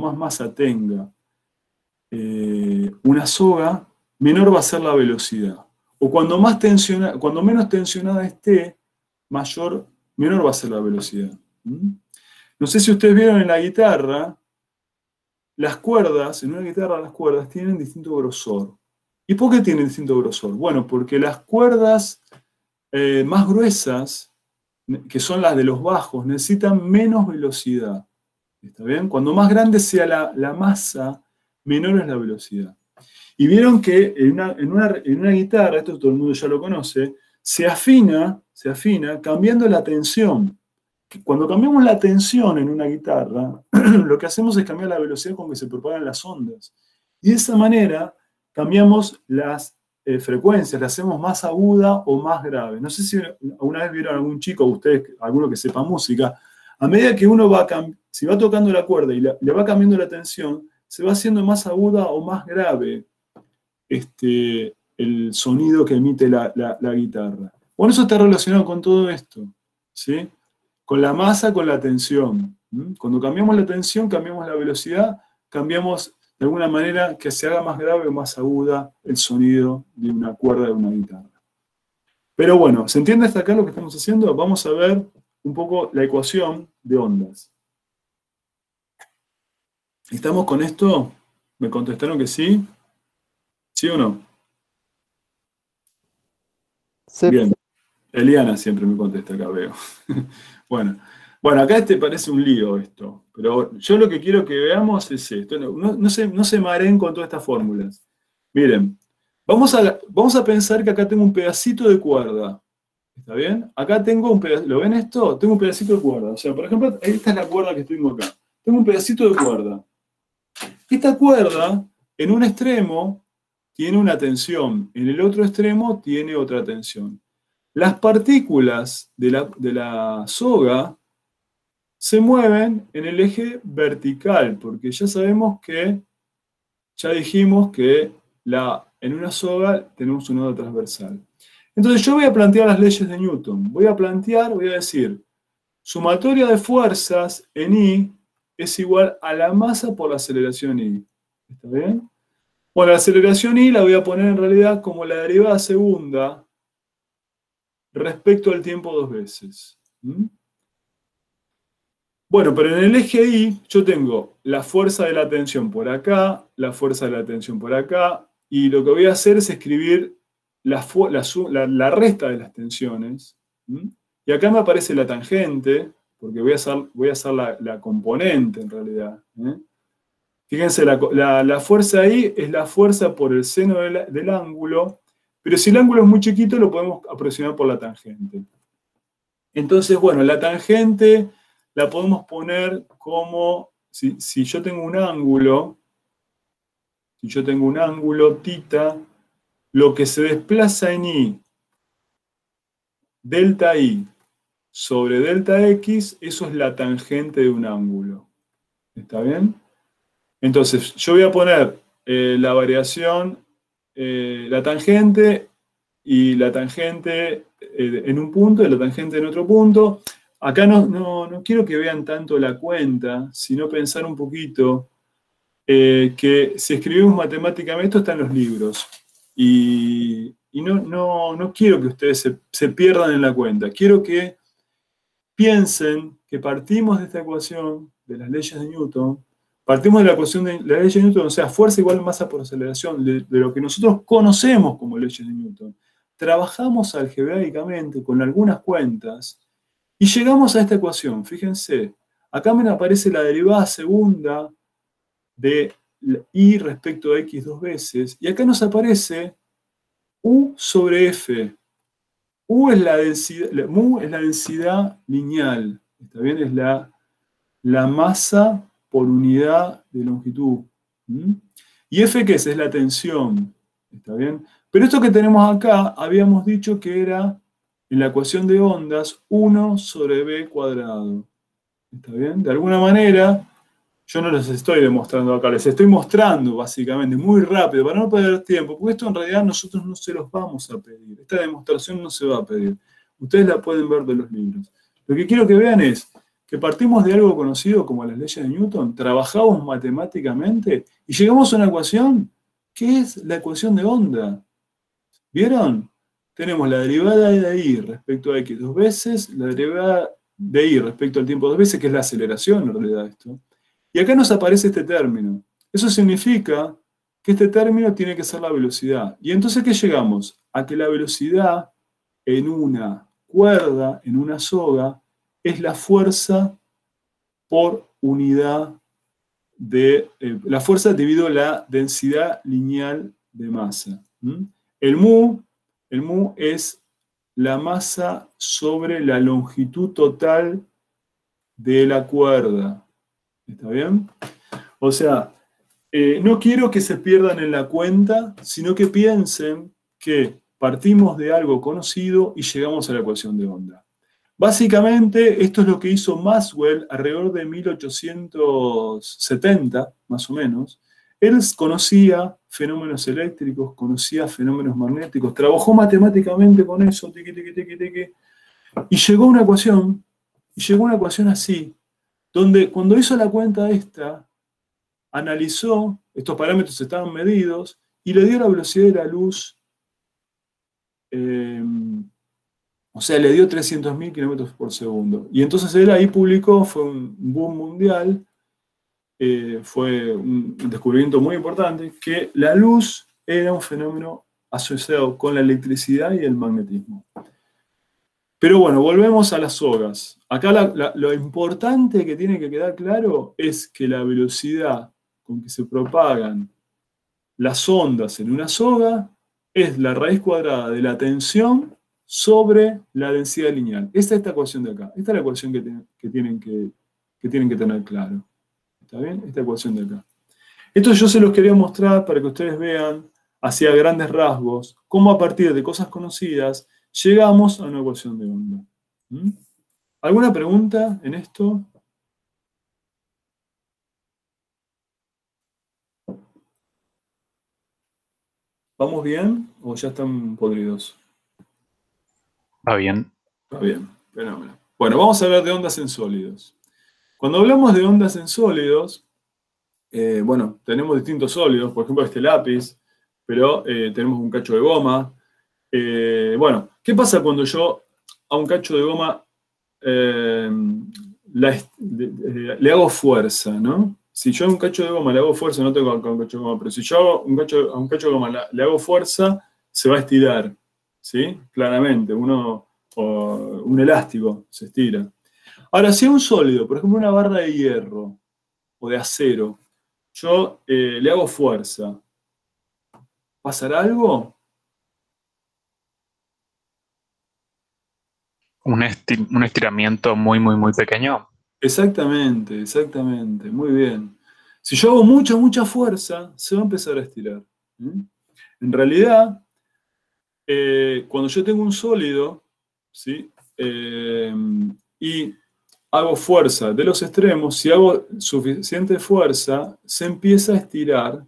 una soga, menor va a ser la velocidad. O cuando menos tensionada esté, menor va a ser la velocidad. No sé si ustedes vieron en la guitarra, las cuerdas, en una guitarra las cuerdas tienen distinto grosor. ¿Y por qué tienen distinto grosor? Bueno, porque las cuerdas más gruesas, que son las de los bajos, necesitan menos velocidad. ¿Está bien? Cuando más grande sea la masa, menor es la velocidad. Y vieron que en una guitarra, esto todo el mundo ya lo conoce, se afina cambiando la tensión. Cuando cambiamos la tensión en una guitarra, lo que hacemos es cambiar la velocidad con que se propagan las ondas. Y de esa manera cambiamos las frecuencias, la hacemos más aguda o más grave. No sé si alguna vez vieron a algún chico, ustedes, alguno que sepa música, a medida que uno si va tocando la cuerda y le va cambiando la tensión, se va haciendo más aguda o más grave el sonido que emite la guitarra. Bueno, eso está relacionado con todo esto, ¿sí? Con la masa, con la tensión. Cuando cambiamos la tensión, cambiamos la velocidad, cambiamos de alguna manera que se haga más grave o más aguda el sonido de una cuerda de una guitarra. Pero bueno, ¿se entiende hasta acá lo que estamos haciendo? Vamos a ver un poco la ecuación de ondas. ¿Estamos con esto? ¿Me contestaron que sí? ¿Sí o no? Sí. Bien. Eliana siempre me contesta acá, veo. Bueno, acá parece un lío esto, pero yo lo que quiero que veamos es esto. No se mareen con todas estas fórmulas. Miren, vamos a pensar que acá tengo un pedacito de cuerda. ¿Está bien? Acá tengo un pedacito, ¿lo ven esto? Tengo un pedacito de cuerda. O sea, por ejemplo, esta es la cuerda que tengo acá. Tengo un pedacito de cuerda. Esta cuerda, en un extremo, tiene una tensión. En el otro extremo, tiene otra tensión. Las partículas de la soga se mueven en el eje vertical, porque ya dijimos que en una soga tenemos un nodo transversal. Entonces yo voy a plantear las leyes de Newton. Voy a decir, sumatoria de fuerzas en I es igual a la masa por la aceleración I. ¿Está bien? Bueno, la aceleración I la voy a poner en realidad como la derivada segunda respecto al tiempo dos veces. Bueno, pero en el eje Y yo tengo la fuerza de la tensión por acá, la fuerza de la tensión por acá, y lo que voy a hacer es escribir la resta de las tensiones. Y acá me aparece la tangente, porque voy a hacer la componente en realidad. Fíjense, la fuerza ahí es la fuerza por el seno del ángulo, pero si el ángulo es muy chiquito lo podemos aproximar por la tangente. Entonces, bueno, la tangente la podemos poner como, si yo tengo un ángulo, θ, lo que se desplaza en I, delta I sobre delta X, eso es la tangente de un ángulo. ¿Está bien? Entonces, yo voy a poner la variación, la tangente y la tangente en un punto y la tangente en otro punto. Acá no quiero que vean tanto la cuenta, sino pensar un poquito que si escribimos matemáticamente, esto está en los libros. Y no quiero que ustedes se pierdan en la cuenta. Quiero que piensen que partimos de esta ecuación, de las leyes de Newton, partimos de la ecuación de la ley de Newton, o sea, fuerza igual masa por aceleración, de lo que nosotros conocemos como leyes de Newton. Trabajamos algebraicamente con algunas cuentas y llegamos a esta ecuación. Fíjense, acá me aparece la derivada segunda de I respecto a X dos veces, y acá nos aparece U sobre F. Mu es la densidad lineal, ¿está bien? Es la masa por unidad de longitud. ¿Y F qué es? Es la tensión, ¿está bien? Pero esto que tenemos acá, habíamos dicho que era, en la ecuación de ondas, 1 sobre B cuadrado. ¿Está bien? De alguna manera, Yo no les estoy demostrando acá, les estoy mostrando básicamente muy rápido para no perder tiempo, porque esto en realidad nosotros no se los vamos a pedir. Esta demostración no se va a pedir. Ustedes la pueden ver de los libros. Lo que quiero que vean es que partimos de algo conocido como las leyes de Newton, trabajamos matemáticamente y llegamos a una ecuación que es la ecuación de onda. ¿Vieron? Tenemos la derivada de I respecto a X 2 veces, la derivada de Y respecto al tiempo 2 veces, que es la aceleración en realidad esto. Y acá nos aparece este término. Eso significa que este término tiene que ser la velocidad. Y entonces, ¿qué llegamos? A que la velocidad en una cuerda, en una soga, es la fuerza por unidad de... la fuerza dividido la densidad lineal de masa. El mu es la masa sobre la longitud total de la cuerda. ¿Está bien? O sea, no quiero que se pierdan en la cuenta, sino que piensen que partimos de algo conocido y llegamos a la ecuación de onda. Básicamente, esto es lo que hizo Maxwell alrededor de 1870, más o menos. Él conocía fenómenos eléctricos, conocía fenómenos magnéticos, trabajó matemáticamente con eso, tiqui, tiqui, tiqui, tiqui, y llegó a una ecuación así, donde cuando hizo la cuenta esta, analizó, estos parámetros estaban medidos, y le dio la velocidad de la luz, o sea, le dio 300.000 kilómetros por segundo. Y entonces él ahí publicó, fue un boom mundial, fue un descubrimiento muy importante, que la luz era un fenómeno asociado con la electricidad y el magnetismo. Pero bueno, volvemos a las sogas. Acá lo importante que tiene que quedar claro es que la velocidad con que se propagan las ondas en una soga es la raíz cuadrada de la tensión sobre la densidad lineal. Esta es esta ecuación de acá. Esta es la ecuación que tienen que tener claro. ¿Está bien? Esta ecuación de acá. Esto yo se los quería mostrar para que ustedes vean, hacia grandes rasgos, cómo a partir de cosas conocidas llegamos a una ecuación de onda. ¿Alguna pregunta en esto? ¿Vamos bien o ya están podridos? Va bien. Va bien, fenómeno. Bueno, vamos a hablar de ondas en sólidos. Cuando hablamos de ondas en sólidos, bueno, tenemos distintos sólidos, por ejemplo este lápiz, pero tenemos un cacho de goma. Bueno, ¿qué pasa cuando yo a un cacho de goma le hago fuerza, ¿no? Si yo a un cacho de goma le hago fuerza, no tengo acá un cacho de goma, pero si yo a un cacho de goma le hago fuerza, se va a estirar, ¿sí? Claramente, un elástico se estira. Ahora, si a un sólido, por ejemplo una barra de hierro o de acero, yo le hago fuerza, ¿pasará algo? Un estiramiento muy, muy, muy pequeño. Exactamente, exactamente, muy bien. Si yo hago mucha, mucha fuerza, se va a empezar a estirar. En realidad, cuando yo tengo un sólido, ¿sí? Y hago fuerza de los extremos, si hago suficiente fuerza, se empieza a estirar.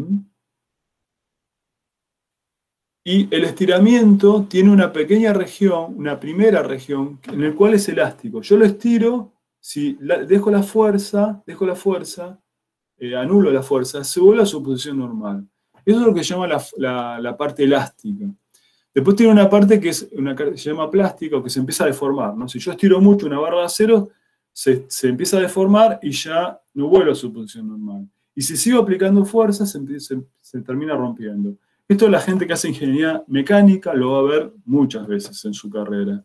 Y el estiramiento tiene una pequeña región, una primera región, en la cual es elástico. Yo lo estiro, si dejo la fuerza, anulo la fuerza, se vuelve a su posición normal. Eso es lo que se llama la parte elástica. Después tiene una parte que se llama plástica, o que se empieza a deformar, ¿no? Si yo estiro mucho una barra de acero, se empieza a deformar y ya no vuelve a su posición normal. Y si sigo aplicando fuerza, se termina rompiendo. Esto la gente que hace ingeniería mecánica lo va a ver muchas veces en su carrera.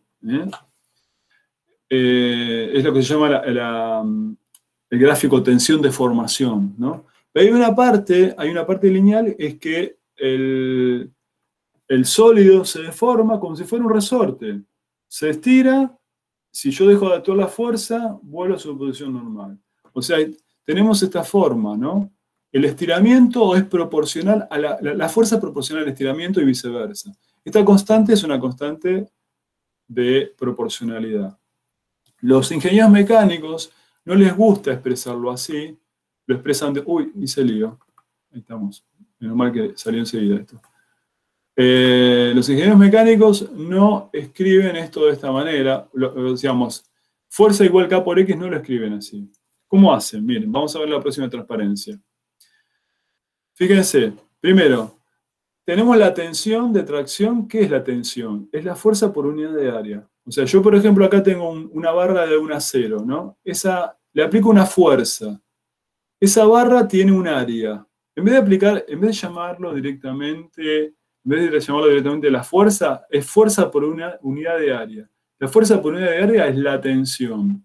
Es lo que se llama el gráfico tensión-deformación, ¿no? Pero hay una parte lineal, es que el sólido se deforma como si fuera un resorte. Se estira, si yo dejo de actuar la fuerza, vuelve a su posición normal. O sea, tenemos esta forma, ¿no? El estiramiento es proporcional a la fuerza proporcional al estiramiento y viceversa. Esta constante es una constante de proporcionalidad. Los ingenieros mecánicos no les gusta expresarlo así, lo expresan de... Uy, hice lío. Ahí estamos. Menos mal que salió enseguida esto. Los ingenieros mecánicos no escriben esto de esta manera. Digamos, fuerza igual K por X no lo escriben así. ¿Cómo hacen? Miren, vamos a ver la próxima transparencia. Fíjense, primero, tenemos la tensión de tracción. ¿Qué es la tensión? Es la fuerza por unidad de área. O sea, yo por ejemplo acá tengo una barra de un acero, ¿no? Le aplico una fuerza. Esa barra tiene un área. En vez de llamarlo directamente, la fuerza, es fuerza por una unidad de área. La fuerza por unidad de área es la tensión.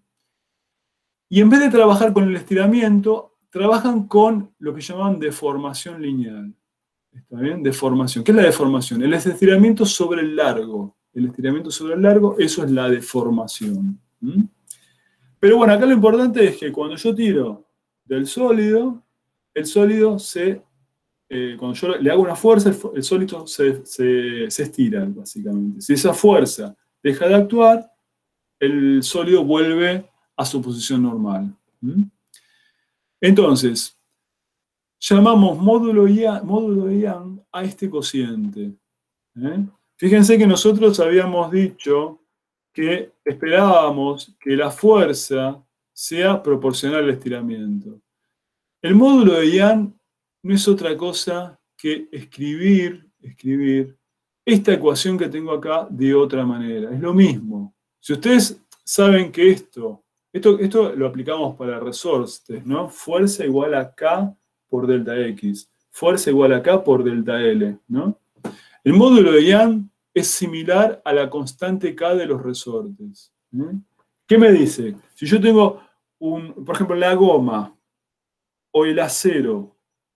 Y en vez de trabajar con el estiramiento, trabajan con lo que llaman deformación lineal. ¿Está bien? Deformación. ¿Qué es la deformación? El estiramiento sobre el largo. El estiramiento sobre el largo, eso es la deformación. Pero bueno, acá lo importante es que cuando yo tiro del sólido, el sólido cuando yo le hago una fuerza, el sólido se estira, básicamente. Si esa fuerza deja de actuar, el sólido vuelve a su posición normal. Entonces, llamamos módulo de Young a este cociente. Fíjense que nosotros habíamos dicho que esperábamos que la fuerza sea proporcional al estiramiento. El módulo de Young no es otra cosa que escribir esta ecuación que tengo acá de otra manera. Es lo mismo. Si ustedes saben que esto lo aplicamos para resortes, ¿no? Fuerza igual a K por delta X. Fuerza igual a K por delta L, ¿no? El módulo de Young es similar a la constante K de los resortes. ¿Qué me dice? Si yo tengo, por ejemplo, la goma o el acero,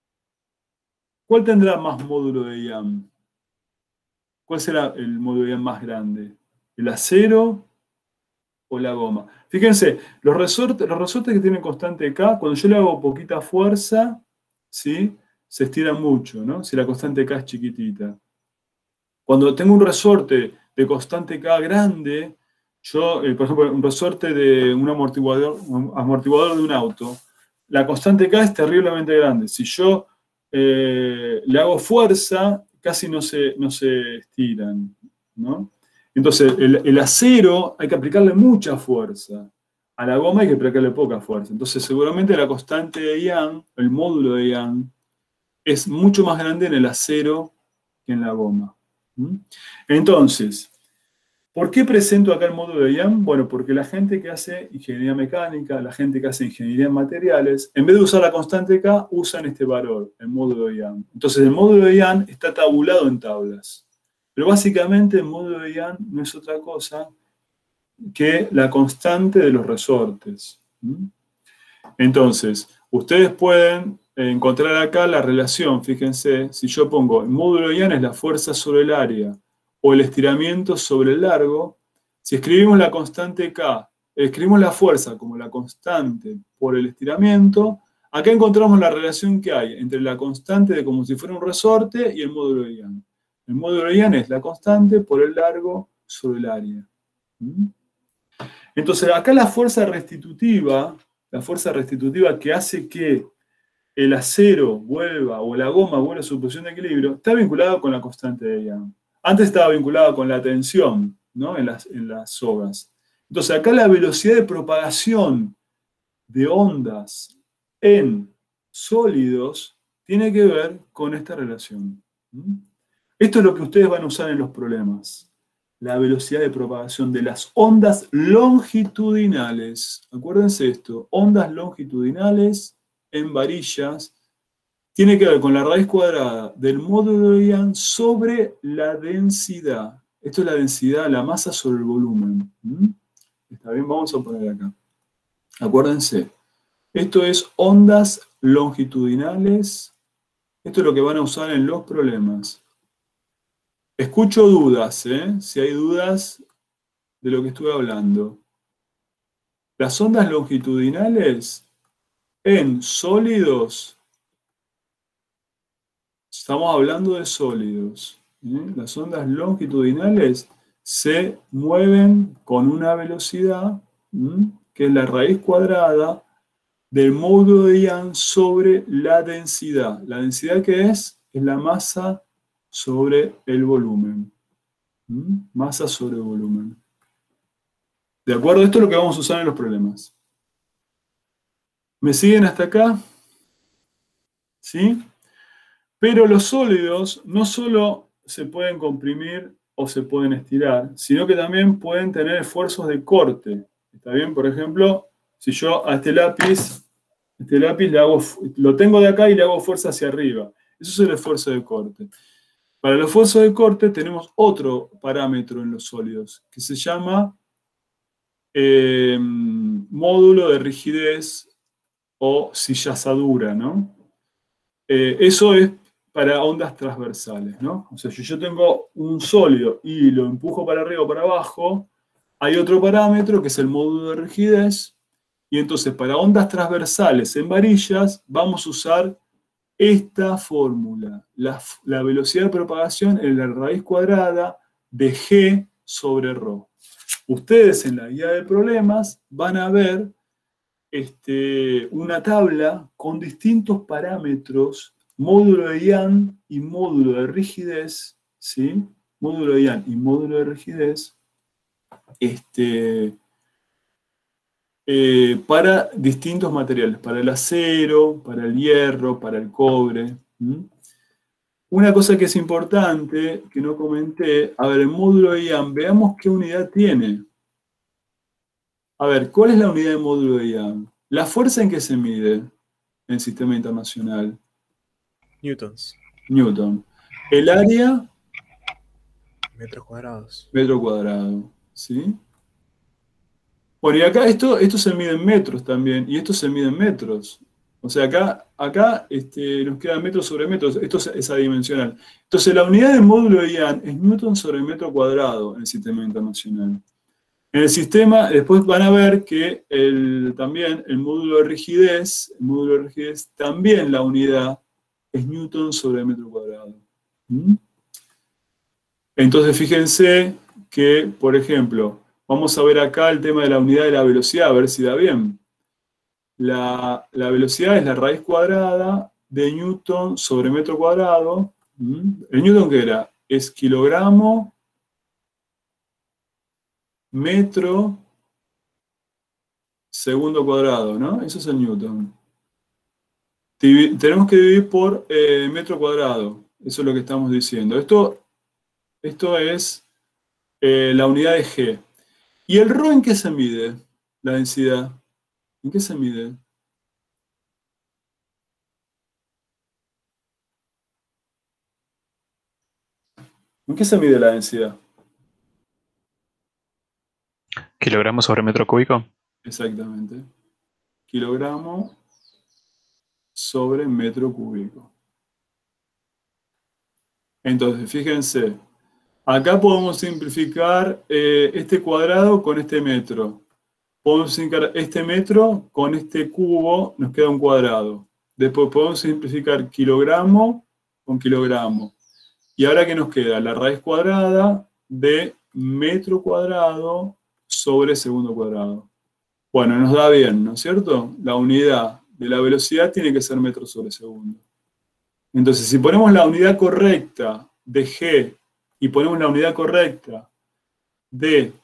¿cuál tendrá más módulo de Young? ¿Cuál será el módulo de Young más grande? ¿El acero o la goma? Fíjense, los resortes que tienen constante K, cuando yo le hago poquita fuerza, ¿sí? Se estiran mucho, ¿no? Si la constante K es chiquitita. Cuando tengo un resorte de constante K grande, por ejemplo, un resorte de un amortiguador de un auto, la constante K es terriblemente grande. Si yo le hago fuerza, casi no se estiran, ¿no? Entonces, el acero hay que aplicarle mucha fuerza. A la goma hay que aplicarle poca fuerza. Entonces, seguramente la constante de Young, el módulo de Young, es mucho más grande en el acero que en la goma. Entonces, ¿por qué presento acá el módulo de Young? Bueno, porque la gente que hace ingeniería mecánica, la gente que hace ingeniería en materiales, en vez de usar la constante K, usan este valor, el módulo de Young. Entonces, el módulo de Young está tabulado en tablas. Pero básicamente el módulo de Young no es otra cosa que la constante de los resortes. Entonces, ustedes pueden encontrar acá la relación. Fíjense, si yo pongo el módulo de Young es la fuerza sobre el área o el estiramiento sobre el largo, si escribimos la constante K, escribimos la fuerza como la constante por el estiramiento, acá encontramos la relación que hay entre la constante de como si fuera un resorte y el módulo de Young. El módulo de Young es la constante por el largo sobre el área. Entonces, acá la fuerza restitutiva que hace que el acero vuelva o la goma vuelva a su posición de equilibrio, está vinculada con la constante de Young. Antes estaba vinculada con la tensión, ¿no? en las sogas. Entonces, acá la velocidad de propagación de ondas en sólidos tiene que ver con esta relación. Esto es lo que ustedes van a usar en los problemas. La velocidad de propagación de las ondas longitudinales. Acuérdense esto, ondas longitudinales en varillas tiene que ver con la raíz cuadrada del módulo de Young sobre la densidad. Esto es la densidad, la masa sobre el volumen. ¿Está bien? Vamos a poner acá. Acuérdense, esto es ondas longitudinales. Esto es lo que van a usar en los problemas. Escucho dudas, si hay dudas de lo que estuve hablando. Las ondas longitudinales en sólidos, estamos hablando de sólidos. Las ondas longitudinales se mueven con una velocidad, que es la raíz cuadrada del módulo de Young sobre la densidad. ¿La densidad qué es? Es la masa sobre el volumen. Masa sobre volumen. ¿De acuerdo? Esto es lo que vamos a usar en los problemas. ¿Me siguen hasta acá? ¿Sí? Pero los sólidos no solo se pueden comprimir o se pueden estirar, sino que también pueden tener esfuerzos de corte. ¿Está bien? Por ejemplo, si yo a este lápiz le hago, lo tengo de acá y le hago fuerza hacia arriba. Eso es el esfuerzo de corte. Para el esfuerzo de corte tenemos otro parámetro en los sólidos, que se llama módulo de rigidez o sillazadura, ¿no? Eso es para ondas transversales, ¿no? O sea, si yo tengo un sólido y lo empujo para arriba o para abajo, hay otro parámetro que es el módulo de rigidez, y entonces para ondas transversales en varillas vamos a usar esta fórmula. La velocidad de propagación es la raíz cuadrada de G sobre ρ. Ustedes en la guía de problemas van a ver una tabla con distintos parámetros, módulo de Young y módulo de rigidez, ¿sí? Módulo de Young y módulo de rigidez, para distintos materiales, para el acero, para el hierro, para el cobre. Una cosa que es importante, que no comenté, a ver, el módulo de Young, veamos qué unidad tiene. A ver, ¿cuál es la unidad de módulo de Young? ¿La fuerza en qué se mide en el sistema internacional? Newtons. Newton. ¿El área? Metros cuadrados. Metro cuadrado. ¿Sí? Bueno, y acá esto se mide en metros también, y esto se mide en metros. O sea, acá nos quedan metros sobre metros, esto es adimensional. Entonces, la unidad de módulo de Young es Newton sobre metro cuadrado en el sistema internacional. En el sistema, después van a ver que también el módulo de rigidez, también la unidad es Newton sobre metro cuadrado. Entonces, fíjense que, por ejemplo, vamos a ver acá el tema de la unidad de la velocidad, a ver si da bien. La velocidad es la raíz cuadrada de Newton sobre metro cuadrado. ¿El Newton qué era? Es kilogramo, metro, segundo cuadrado, ¿no? Eso es el Newton. Tenemos que dividir por metro cuadrado. Eso es lo que estamos diciendo. Esto es la unidad de G. ¿Y el ρ en qué se mide? La densidad. ¿En qué se mide? ¿En qué se mide la densidad? Kilogramos sobre metro cúbico. Exactamente. Kilogramo sobre metro cúbico. Entonces, fíjense, acá podemos simplificar este cuadrado con este metro. Podemos simplificar este metro con este cubo, nos queda un cuadrado. Después podemos simplificar kilogramo con kilogramo. Y ahora, ¿qué nos queda? La raíz cuadrada de metro cuadrado sobre segundo cuadrado. Bueno, nos da bien, ¿no es cierto? La unidad de la velocidad tiene que ser metros sobre segundo. Entonces, si ponemos la unidad correcta de G y ponemos la unidad correcta del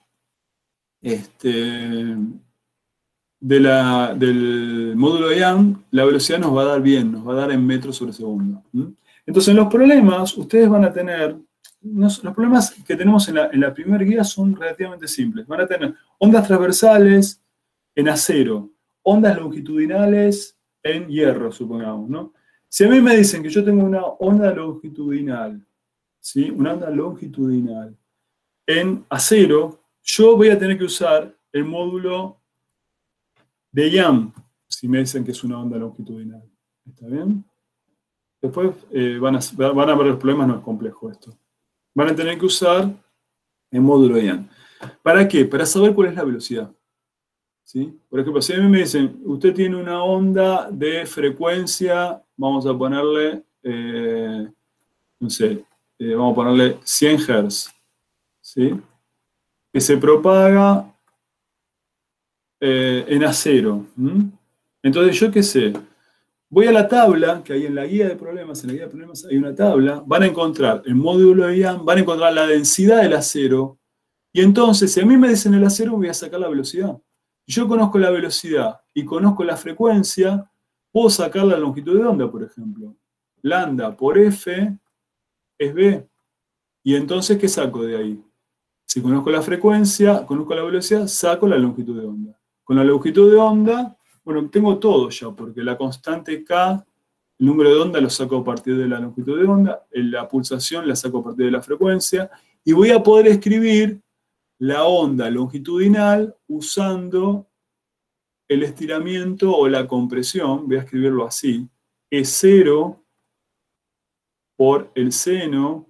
módulo de Young, la velocidad nos va a dar bien, nos va a dar en metros sobre segundo. Entonces, en los problemas, ustedes van a tener, los problemas que tenemos en la primera guía son relativamente simples. Van a tener ondas transversales en acero, ondas longitudinales en hierro, supongamos, ¿no? Si a mí me dicen que yo tengo una onda longitudinal, ¿sí? Una onda longitudinal en acero, yo voy a tener que usar el módulo de Young, si me dicen que es una onda longitudinal. ¿Está bien? Después van a ver los problemas, no es complejo esto. Van a tener que usar el módulo de Young. ¿Para qué? Para saber cuál es la velocidad. ¿Sí? Por ejemplo, si a mí me dicen, usted tiene una onda de frecuencia, vamos a ponerle, no sé, vamos a ponerle 100 Hz, ¿sí? Que se propaga en acero. Entonces, yo qué sé, voy a la tabla, que hay en la guía de problemas, en la guía de problemas hay una tabla, van a encontrar el módulo de Young, van a encontrar la densidad del acero, y entonces, si a mí me dicen el acero, voy a sacar la velocidad. Si yo conozco la velocidad y conozco la frecuencia, puedo sacar la longitud de onda, por ejemplo. Lambda por F es B. Y entonces, ¿qué saco de ahí? Si conozco la frecuencia, conozco la velocidad, saco la longitud de onda. Con la longitud de onda, bueno, tengo todo ya, porque la constante K, el número de onda lo saco a partir de la longitud de onda, la pulsación la saco a partir de la frecuencia, y voy a poder escribir la onda longitudinal usando el estiramiento o la compresión, voy a escribirlo así, E0 por el seno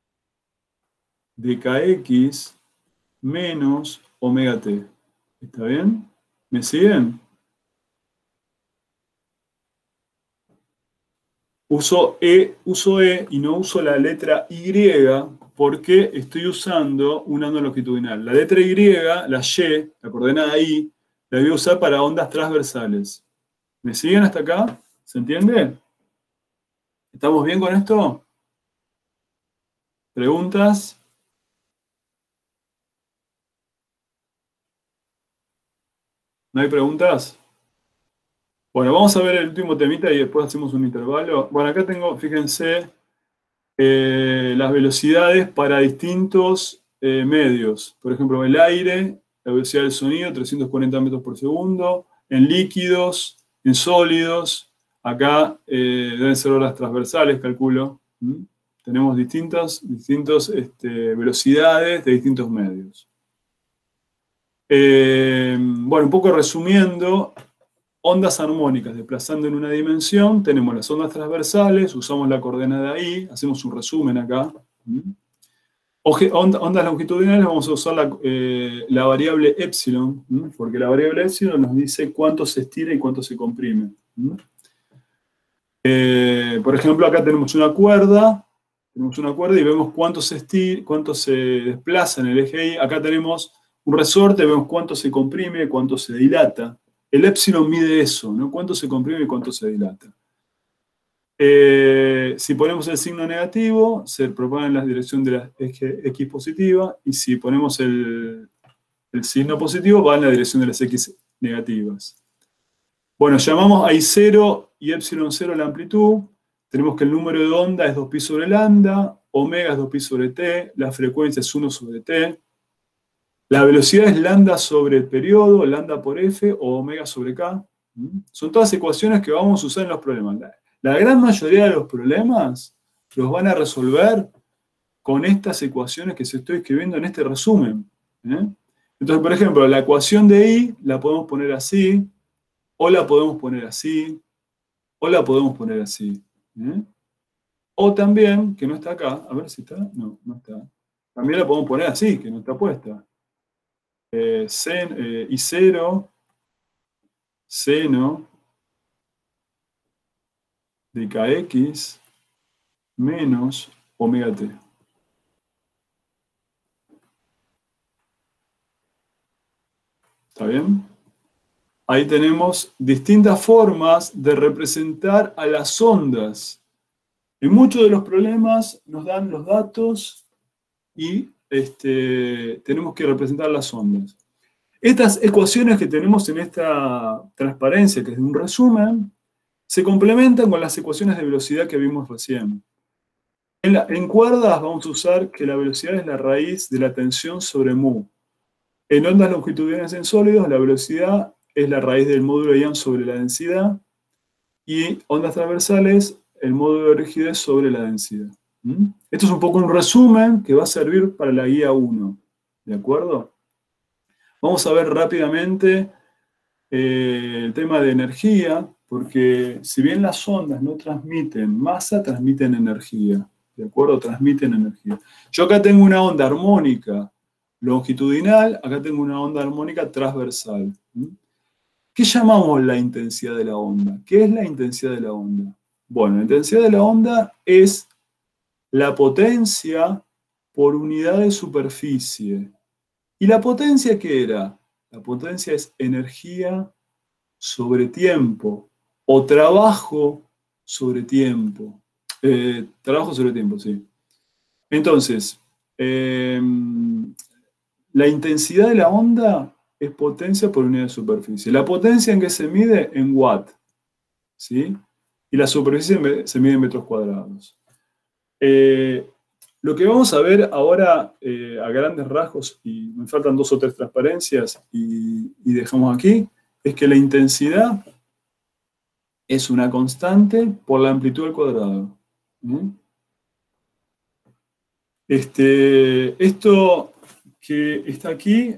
de kx menos omega t. ¿Está bien? ¿Me siguen? Uso E y no uso la letra Y porque estoy usando una onda longitudinal. La letra Y, la Y, la coordenada Y, la voy a usar para ondas transversales. ¿Me siguen hasta acá? ¿Se entiende? ¿Estamos bien con esto? ¿Preguntas? ¿No hay preguntas? Bueno, vamos a ver el último temita y después hacemos un intervalo. Bueno, acá tengo, fíjense, las velocidades para distintos medios. Por ejemplo, el aire, la velocidad del sonido, 340 metros por segundo. En líquidos, en sólidos. Acá deben ser horas transversales, calculo. Tenemos distintas velocidades de distintos medios. Bueno, un poco resumiendo, ondas armónicas desplazando en una dimensión, tenemos las ondas transversales, usamos la coordenada I, hacemos un resumen acá. Ondas longitudinales vamos a usar la variable epsilon, porque la variable epsilon nos dice cuánto se estira y cuánto se comprime. Por ejemplo, acá tenemos una cuerda y vemos cuánto se estira, cuánto se desplaza en el eje Y. Acá tenemos un resorte, vemos cuánto se comprime, cuánto se dilata. El epsilon mide eso, ¿no? Cuánto se comprime y cuánto se dilata. Si ponemos el signo negativo, se propaga en la dirección de la eje X positiva, y si ponemos el signo positivo, va en la dirección de las X negativas. Bueno, llamamos a I0 y epsilon 0 la amplitud. Tenemos que el número de onda es 2pi sobre lambda, omega es 2pi sobre t, la frecuencia es 1 sobre t. La velocidad es lambda sobre el periodo, lambda por f, o omega sobre k. Son todas ecuaciones que vamos a usar en los problemas. La gran mayoría de los problemas los van a resolver con estas ecuaciones que se estoy escribiendo en este resumen. Entonces, por ejemplo, la ecuación de I la podemos poner así, o la podemos poner así, o la podemos poner así. O también, que no está acá, a ver si está, no, no está. También la podemos poner así, que no está puesta. I0, seno de kx menos omega t. ¿Está bien? Ahí tenemos distintas formas de representar a las ondas. En muchos de los problemas nos dan los datos y tenemos que representar las ondas. Estas ecuaciones que tenemos en esta transparencia, que es un resumen, se complementan con las ecuaciones de velocidad que vimos recién. En cuerdas vamos a usar que la velocidad es la raíz de la tensión sobre mu. En ondas longitudinales en sólidos, la velocidad es la raíz del módulo de Young sobre la densidad, y ondas transversales, el módulo de rigidez sobre la densidad. Esto es un poco un resumen que va a servir para la guía 1. ¿De acuerdo? Vamos a ver rápidamente el tema de energía, porque si bien las ondas no transmiten masa, transmiten energía. ¿De acuerdo? Transmiten energía. Yo acá tengo una onda armónica longitudinal, acá tengo una onda armónica transversal. ¿Qué llamamos la intensidad de la onda? ¿Qué es la intensidad de la onda? Bueno, la intensidad de la onda es la potencia por unidad de superficie. ¿Y la potencia qué era? La potencia es energía sobre tiempo o trabajo sobre tiempo. Trabajo sobre tiempo, sí. Entonces, la intensidad de la onda es potencia por unidad de superficie. ¿La potencia en qué se mide? En watt, ¿sí? Y la superficie se mide en metros cuadrados. Lo que vamos a ver ahora a grandes rasgos, y me faltan 2 o 3 transparencias y dejamos aquí, es que la intensidad es una constante por la amplitud al cuadrado. Esto que está aquí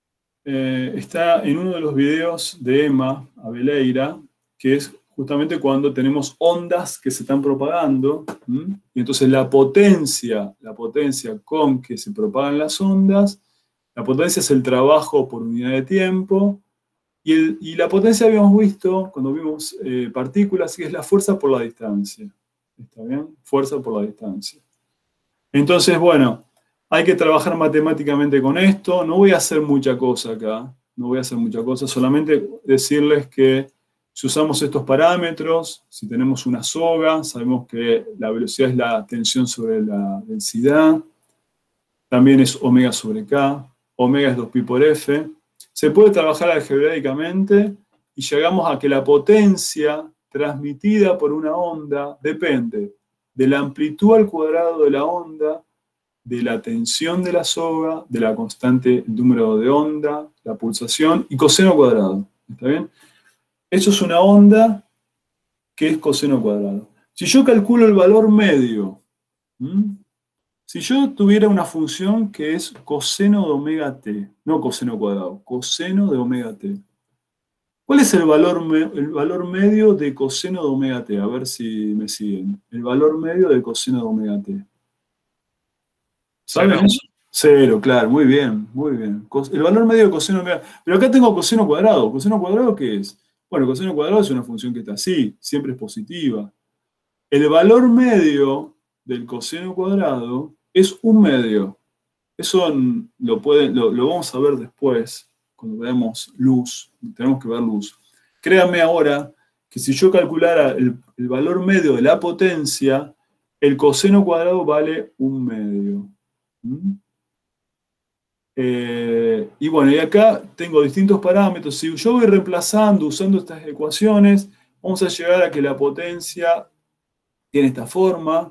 está en uno de los videos de Emma Abeleira, que es justamente cuando tenemos ondas que se están propagando, y entonces la potencia con que se propagan las ondas, la potencia es el trabajo por unidad de tiempo, y la potencia habíamos visto cuando vimos partículas, que es la fuerza por la distancia. ¿Está bien? Fuerza por la distancia. Entonces, bueno, hay que trabajar matemáticamente con esto. No voy a hacer mucha cosa acá, no voy a hacer mucha cosa, solamente decirles que si usamos estos parámetros, si tenemos una soga, sabemos que la velocidad es la tensión sobre la densidad, también es omega sobre K, omega es 2pi por F. Se puede trabajar algebraicamente y llegamos a que la potencia transmitida por una onda depende de la amplitud al cuadrado de la onda, de la tensión de la soga, de la constante, el número de onda, la pulsación y coseno cuadrado. ¿Está bien? Eso es una onda que es coseno cuadrado. Si yo calculo el valor medio, si yo tuviera una función que es coseno de omega t, no coseno cuadrado, coseno de omega t. ¿Cuál es el valor medio de coseno de omega t? A ver si me siguen. El valor medio de coseno de omega t. ¿Saben eso? 0, claro, muy bien, muy bien. El valor medio de coseno de omega t. Pero acá tengo coseno cuadrado. ¿Coseno cuadrado qué es? Bueno, coseno cuadrado es una función que está así, siempre es positiva. El valor medio del coseno cuadrado es 1 medio. Eso lo vamos a ver después, cuando veamos luz. Tenemos que ver luz. Créanme ahora que si yo calculara el valor medio de la potencia, el coseno cuadrado vale 1 medio. Y bueno, y acá tengo distintos parámetros. Si yo voy reemplazando, usando estas ecuaciones, vamos a llegar a que la potencia tiene esta forma,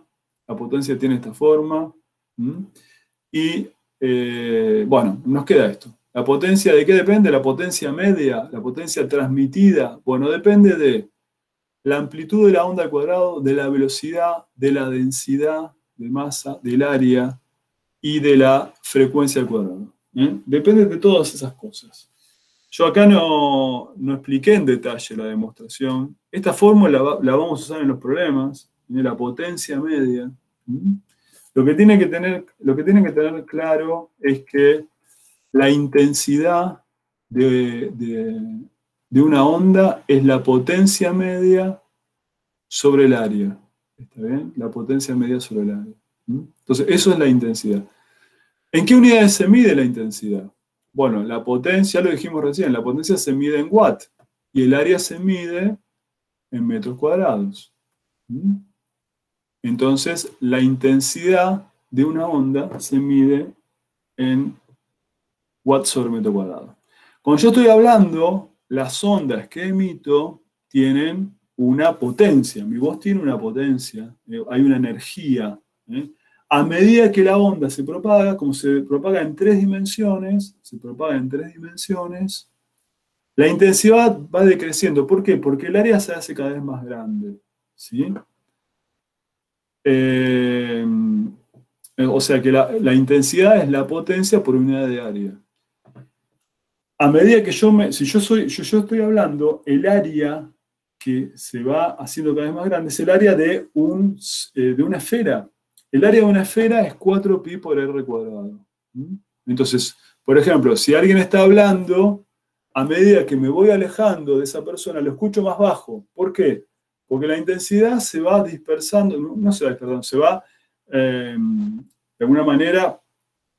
y bueno, nos queda esto. ¿La potencia de qué depende? La potencia media, la potencia transmitida. Bueno, depende de la amplitud de la onda al cuadrado, de la velocidad, de la densidad de masa, del área y de la frecuencia al cuadrado. Depende de todas esas cosas. Yo acá no expliqué en detalle la demostración. Esta fórmula la vamos a usar en los problemas. Tiene la potencia media. Lo que tienen que tener claro es que la intensidad de una onda es la potencia media sobre el área. ¿Está bien? La potencia media sobre el área. Entonces, eso es la intensidad. ¿En qué unidades se mide la intensidad? Bueno, la potencia, ya lo dijimos recién, la potencia se mide en watt y el área se mide en metros cuadrados. Entonces, la intensidad de una onda se mide en watts sobre metro cuadrado. Cuando yo estoy hablando, las ondas que emito tienen una potencia. Mi voz tiene una potencia, hay una energía. A medida que la onda se propaga, como se propaga en 3 dimensiones, la intensidad va decreciendo. ¿Por qué? Porque el área se hace cada vez más grande. ¿Sí? O sea que la intensidad es la potencia por unidad de área. A medida que si yo estoy hablando, el área que se va haciendo cada vez más grande es el área de una esfera. El área de una esfera es 4pi por r cuadrado. Entonces, por ejemplo, si alguien está hablando, a medida que me voy alejando de esa persona, lo escucho más bajo. ¿Por qué? Porque la intensidad se va dispersando, se va, de alguna manera,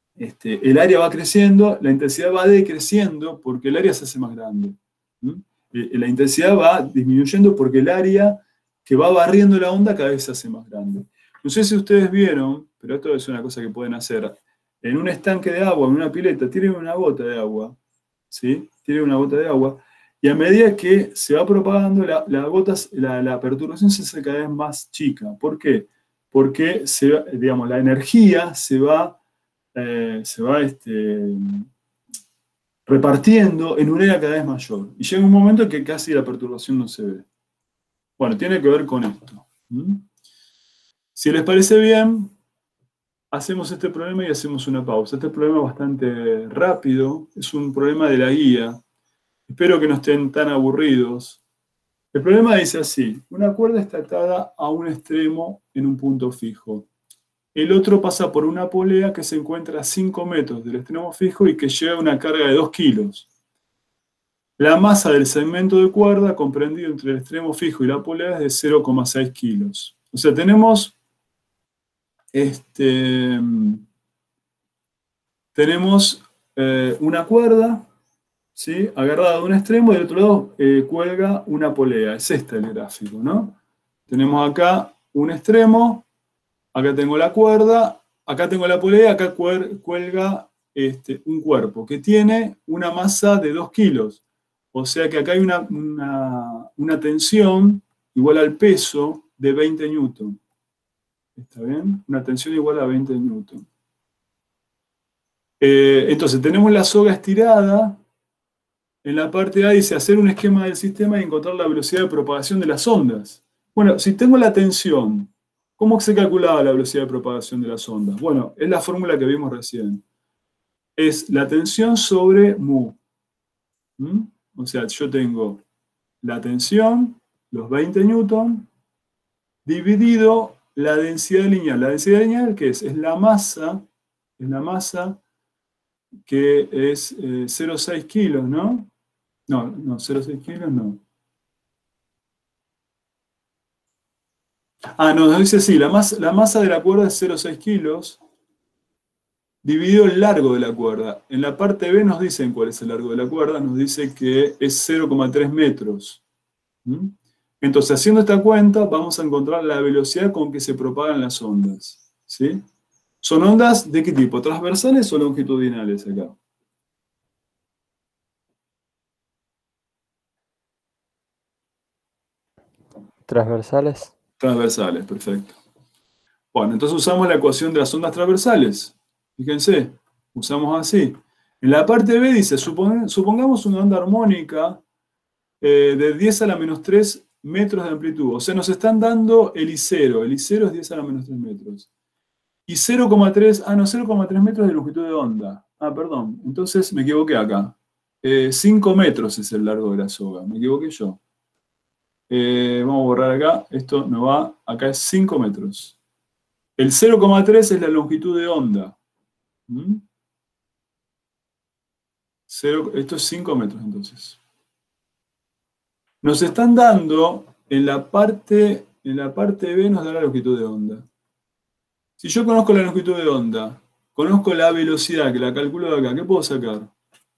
el área va creciendo, la intensidad va decreciendo porque el área se hace más grande. la intensidad va disminuyendo porque el área que va barriendo la onda cada vez se hace más grande. No sé si ustedes vieron, pero esto es una cosa que pueden hacer. En un estanque de agua, en una pileta, tienen una gota de agua, ¿sí? Tienen una gota de agua, y a medida que se va propagando, la perturbación se hace cada vez más chica. ¿Por qué? Porque digamos, la energía se va repartiendo en un área cada vez mayor. Y llega un momento en que casi la perturbación no se ve. Bueno, tiene que ver con esto. Si les parece bien, hacemos este problema y hacemos una pausa. Este problema es bastante rápido, es un problema de la guía. Espero que no estén tan aburridos. El problema dice así: una cuerda está atada a un extremo en un punto fijo. El otro pasa por una polea que se encuentra a 5 metros del extremo fijo y que lleva una carga de 2 kilos. La masa del segmento de cuerda comprendido entre el extremo fijo y la polea es de 0,6 kilos. O sea, tenemos una cuerda, ¿sí?, agarrada de un extremo y del otro lado cuelga una polea. Es este el gráfico, ¿no? Tenemos acá un extremo, acá tengo la cuerda, acá tengo la polea, acá cuelga un cuerpo que tiene una masa de 2 kilos. O sea que acá hay una tensión igual al peso de 20 newton. ¿Está bien? Una tensión igual a 20 newton. Entonces, tenemos la soga estirada. En la parte A dice hacer un esquema del sistema y encontrar la velocidad de propagación de las ondas. Bueno, si tengo la tensión, ¿cómo se calculaba la velocidad de propagación de las ondas? Bueno, es la fórmula que vimos recién. Es la tensión sobre mu. O sea, yo tengo la tensión, los 20 newton, dividido la densidad lineal. La densidad lineal, ¿qué es? Es la masa que es 0,6 kilos, ¿no? No, 0,6 kilos no. Ah, no, nos dice sí, la masa de la cuerda es 0,6 kilos, dividido el largo de la cuerda. En la parte B nos dicen cuál es el largo de la cuerda, nos dice que es 0,3 metros. Entonces, haciendo esta cuenta, vamos a encontrar la velocidad con que se propagan las ondas, ¿sí? ¿Son ondas de qué tipo? ¿Transversales o longitudinales acá? Transversales. Transversales, perfecto. Bueno, entonces usamos la ecuación de las ondas transversales. Fíjense, usamos así. En la parte B dice, supongamos una onda armónica de 10 a la menos 3 metros de amplitud. O sea, nos están dando el I0. El I0 es 10 a la menos 3 metros. Y 0,3 metros de longitud de onda. Ah, perdón, entonces me equivoqué acá. 5 metros es el largo de la soga, me equivoqué yo. Vamos a borrar acá, esto no va, acá es 5 metros. El 0,3 es la longitud de onda. Esto es 5 metros entonces. Nos están dando, en la parte B nos da la longitud de onda. Si yo conozco la longitud de onda, conozco la velocidad, que la calculo de acá, ¿qué puedo sacar?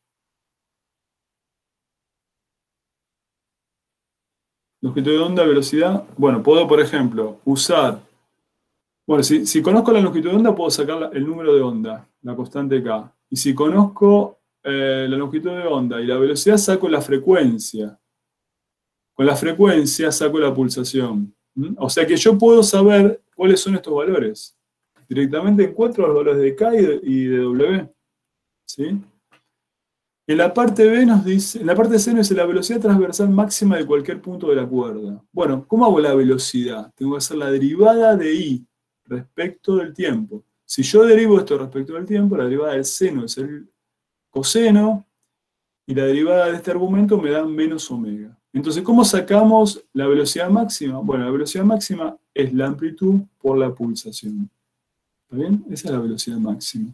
Longitud de onda, velocidad. Bueno, puedo, por ejemplo, usar... Bueno, si conozco la longitud de onda, puedo sacar el número de onda, la constante K. Y si conozco la longitud de onda y la velocidad, saco la frecuencia. Con la frecuencia saco la pulsación. O sea que yo puedo saber cuáles son estos valores. Directamente encuentro los valores de K y de W. ¿Sí? En la parte B nos dice, en la parte C nos dice la velocidad transversal máxima de cualquier punto de la cuerda. Bueno, ¿cómo hago la velocidad? Tengo que hacer la derivada de I respecto del tiempo. Si yo derivo esto respecto del tiempo, la derivada del seno es el coseno, y la derivada de este argumento me da menos omega. Entonces, ¿cómo sacamos la velocidad máxima? Bueno, la velocidad máxima es la amplitud por la pulsación. ¿Está bien? Esa es la velocidad máxima.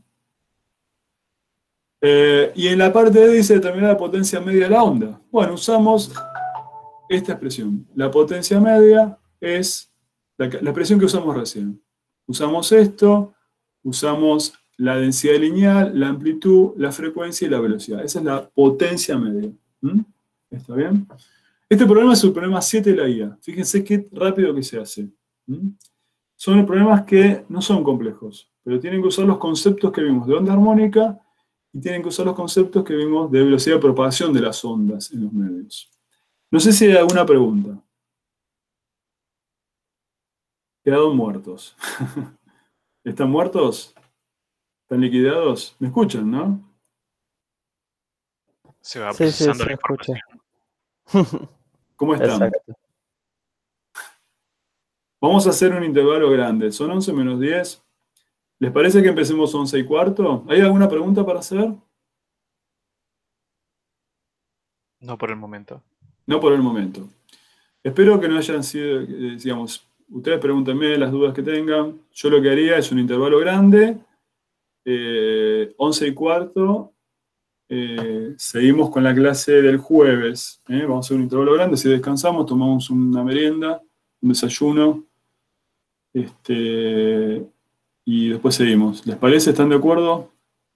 Y en la parte D dice determinar la potencia media de la onda. Bueno, usamos esta expresión. La potencia media es la expresión que usamos recién. Usamos esto, usamos la densidad lineal, la amplitud, la frecuencia y la velocidad. Esa es la potencia media. ¿Está bien? Este problema es el problema 7 de la IA. Fíjense qué rápido que se hace. Son problemas que no son complejos, pero tienen que usar los conceptos que vimos de onda armónica y tienen que usar los conceptos que vimos de velocidad de propagación de las ondas en los medios. No sé si hay alguna pregunta. Quedaron muertos. ¿Están muertos? ¿Están liquidados? ¿Me escuchan, no? Se va Sí, procesando se la escucha. información. ¿Cómo están? Exacto. Vamos a hacer un intervalo grande. Son 11 menos 10. ¿Les parece que empecemos 11 y cuarto? ¿Hay alguna pregunta para hacer? No por el momento. No por el momento. Espero que no hayan sido, digamos, ustedes pregúntenme las dudas que tengan. Yo lo que haría es un intervalo grande. 11 y cuarto. Seguimos con la clase del jueves. Vamos a hacer un intervalo grande. Si descansamos, tomamos una merienda, un desayuno. Y después seguimos. ¿Les parece? ¿Están de acuerdo?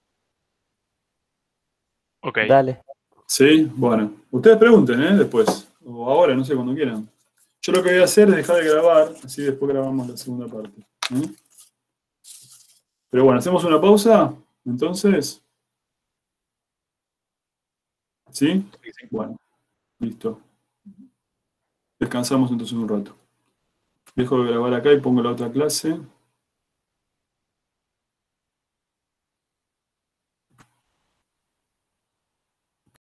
Ok. Dale. Sí, bueno. Ustedes pregunten, después. O ahora, no sé, cuando quieran. Yo lo que voy a hacer es dejar de grabar, así después grabamos la segunda parte. Pero bueno, hacemos una pausa, entonces. ¿Sí? Bueno, listo. Descansamos entonces un rato. Dejo de grabar acá y pongo la otra clase.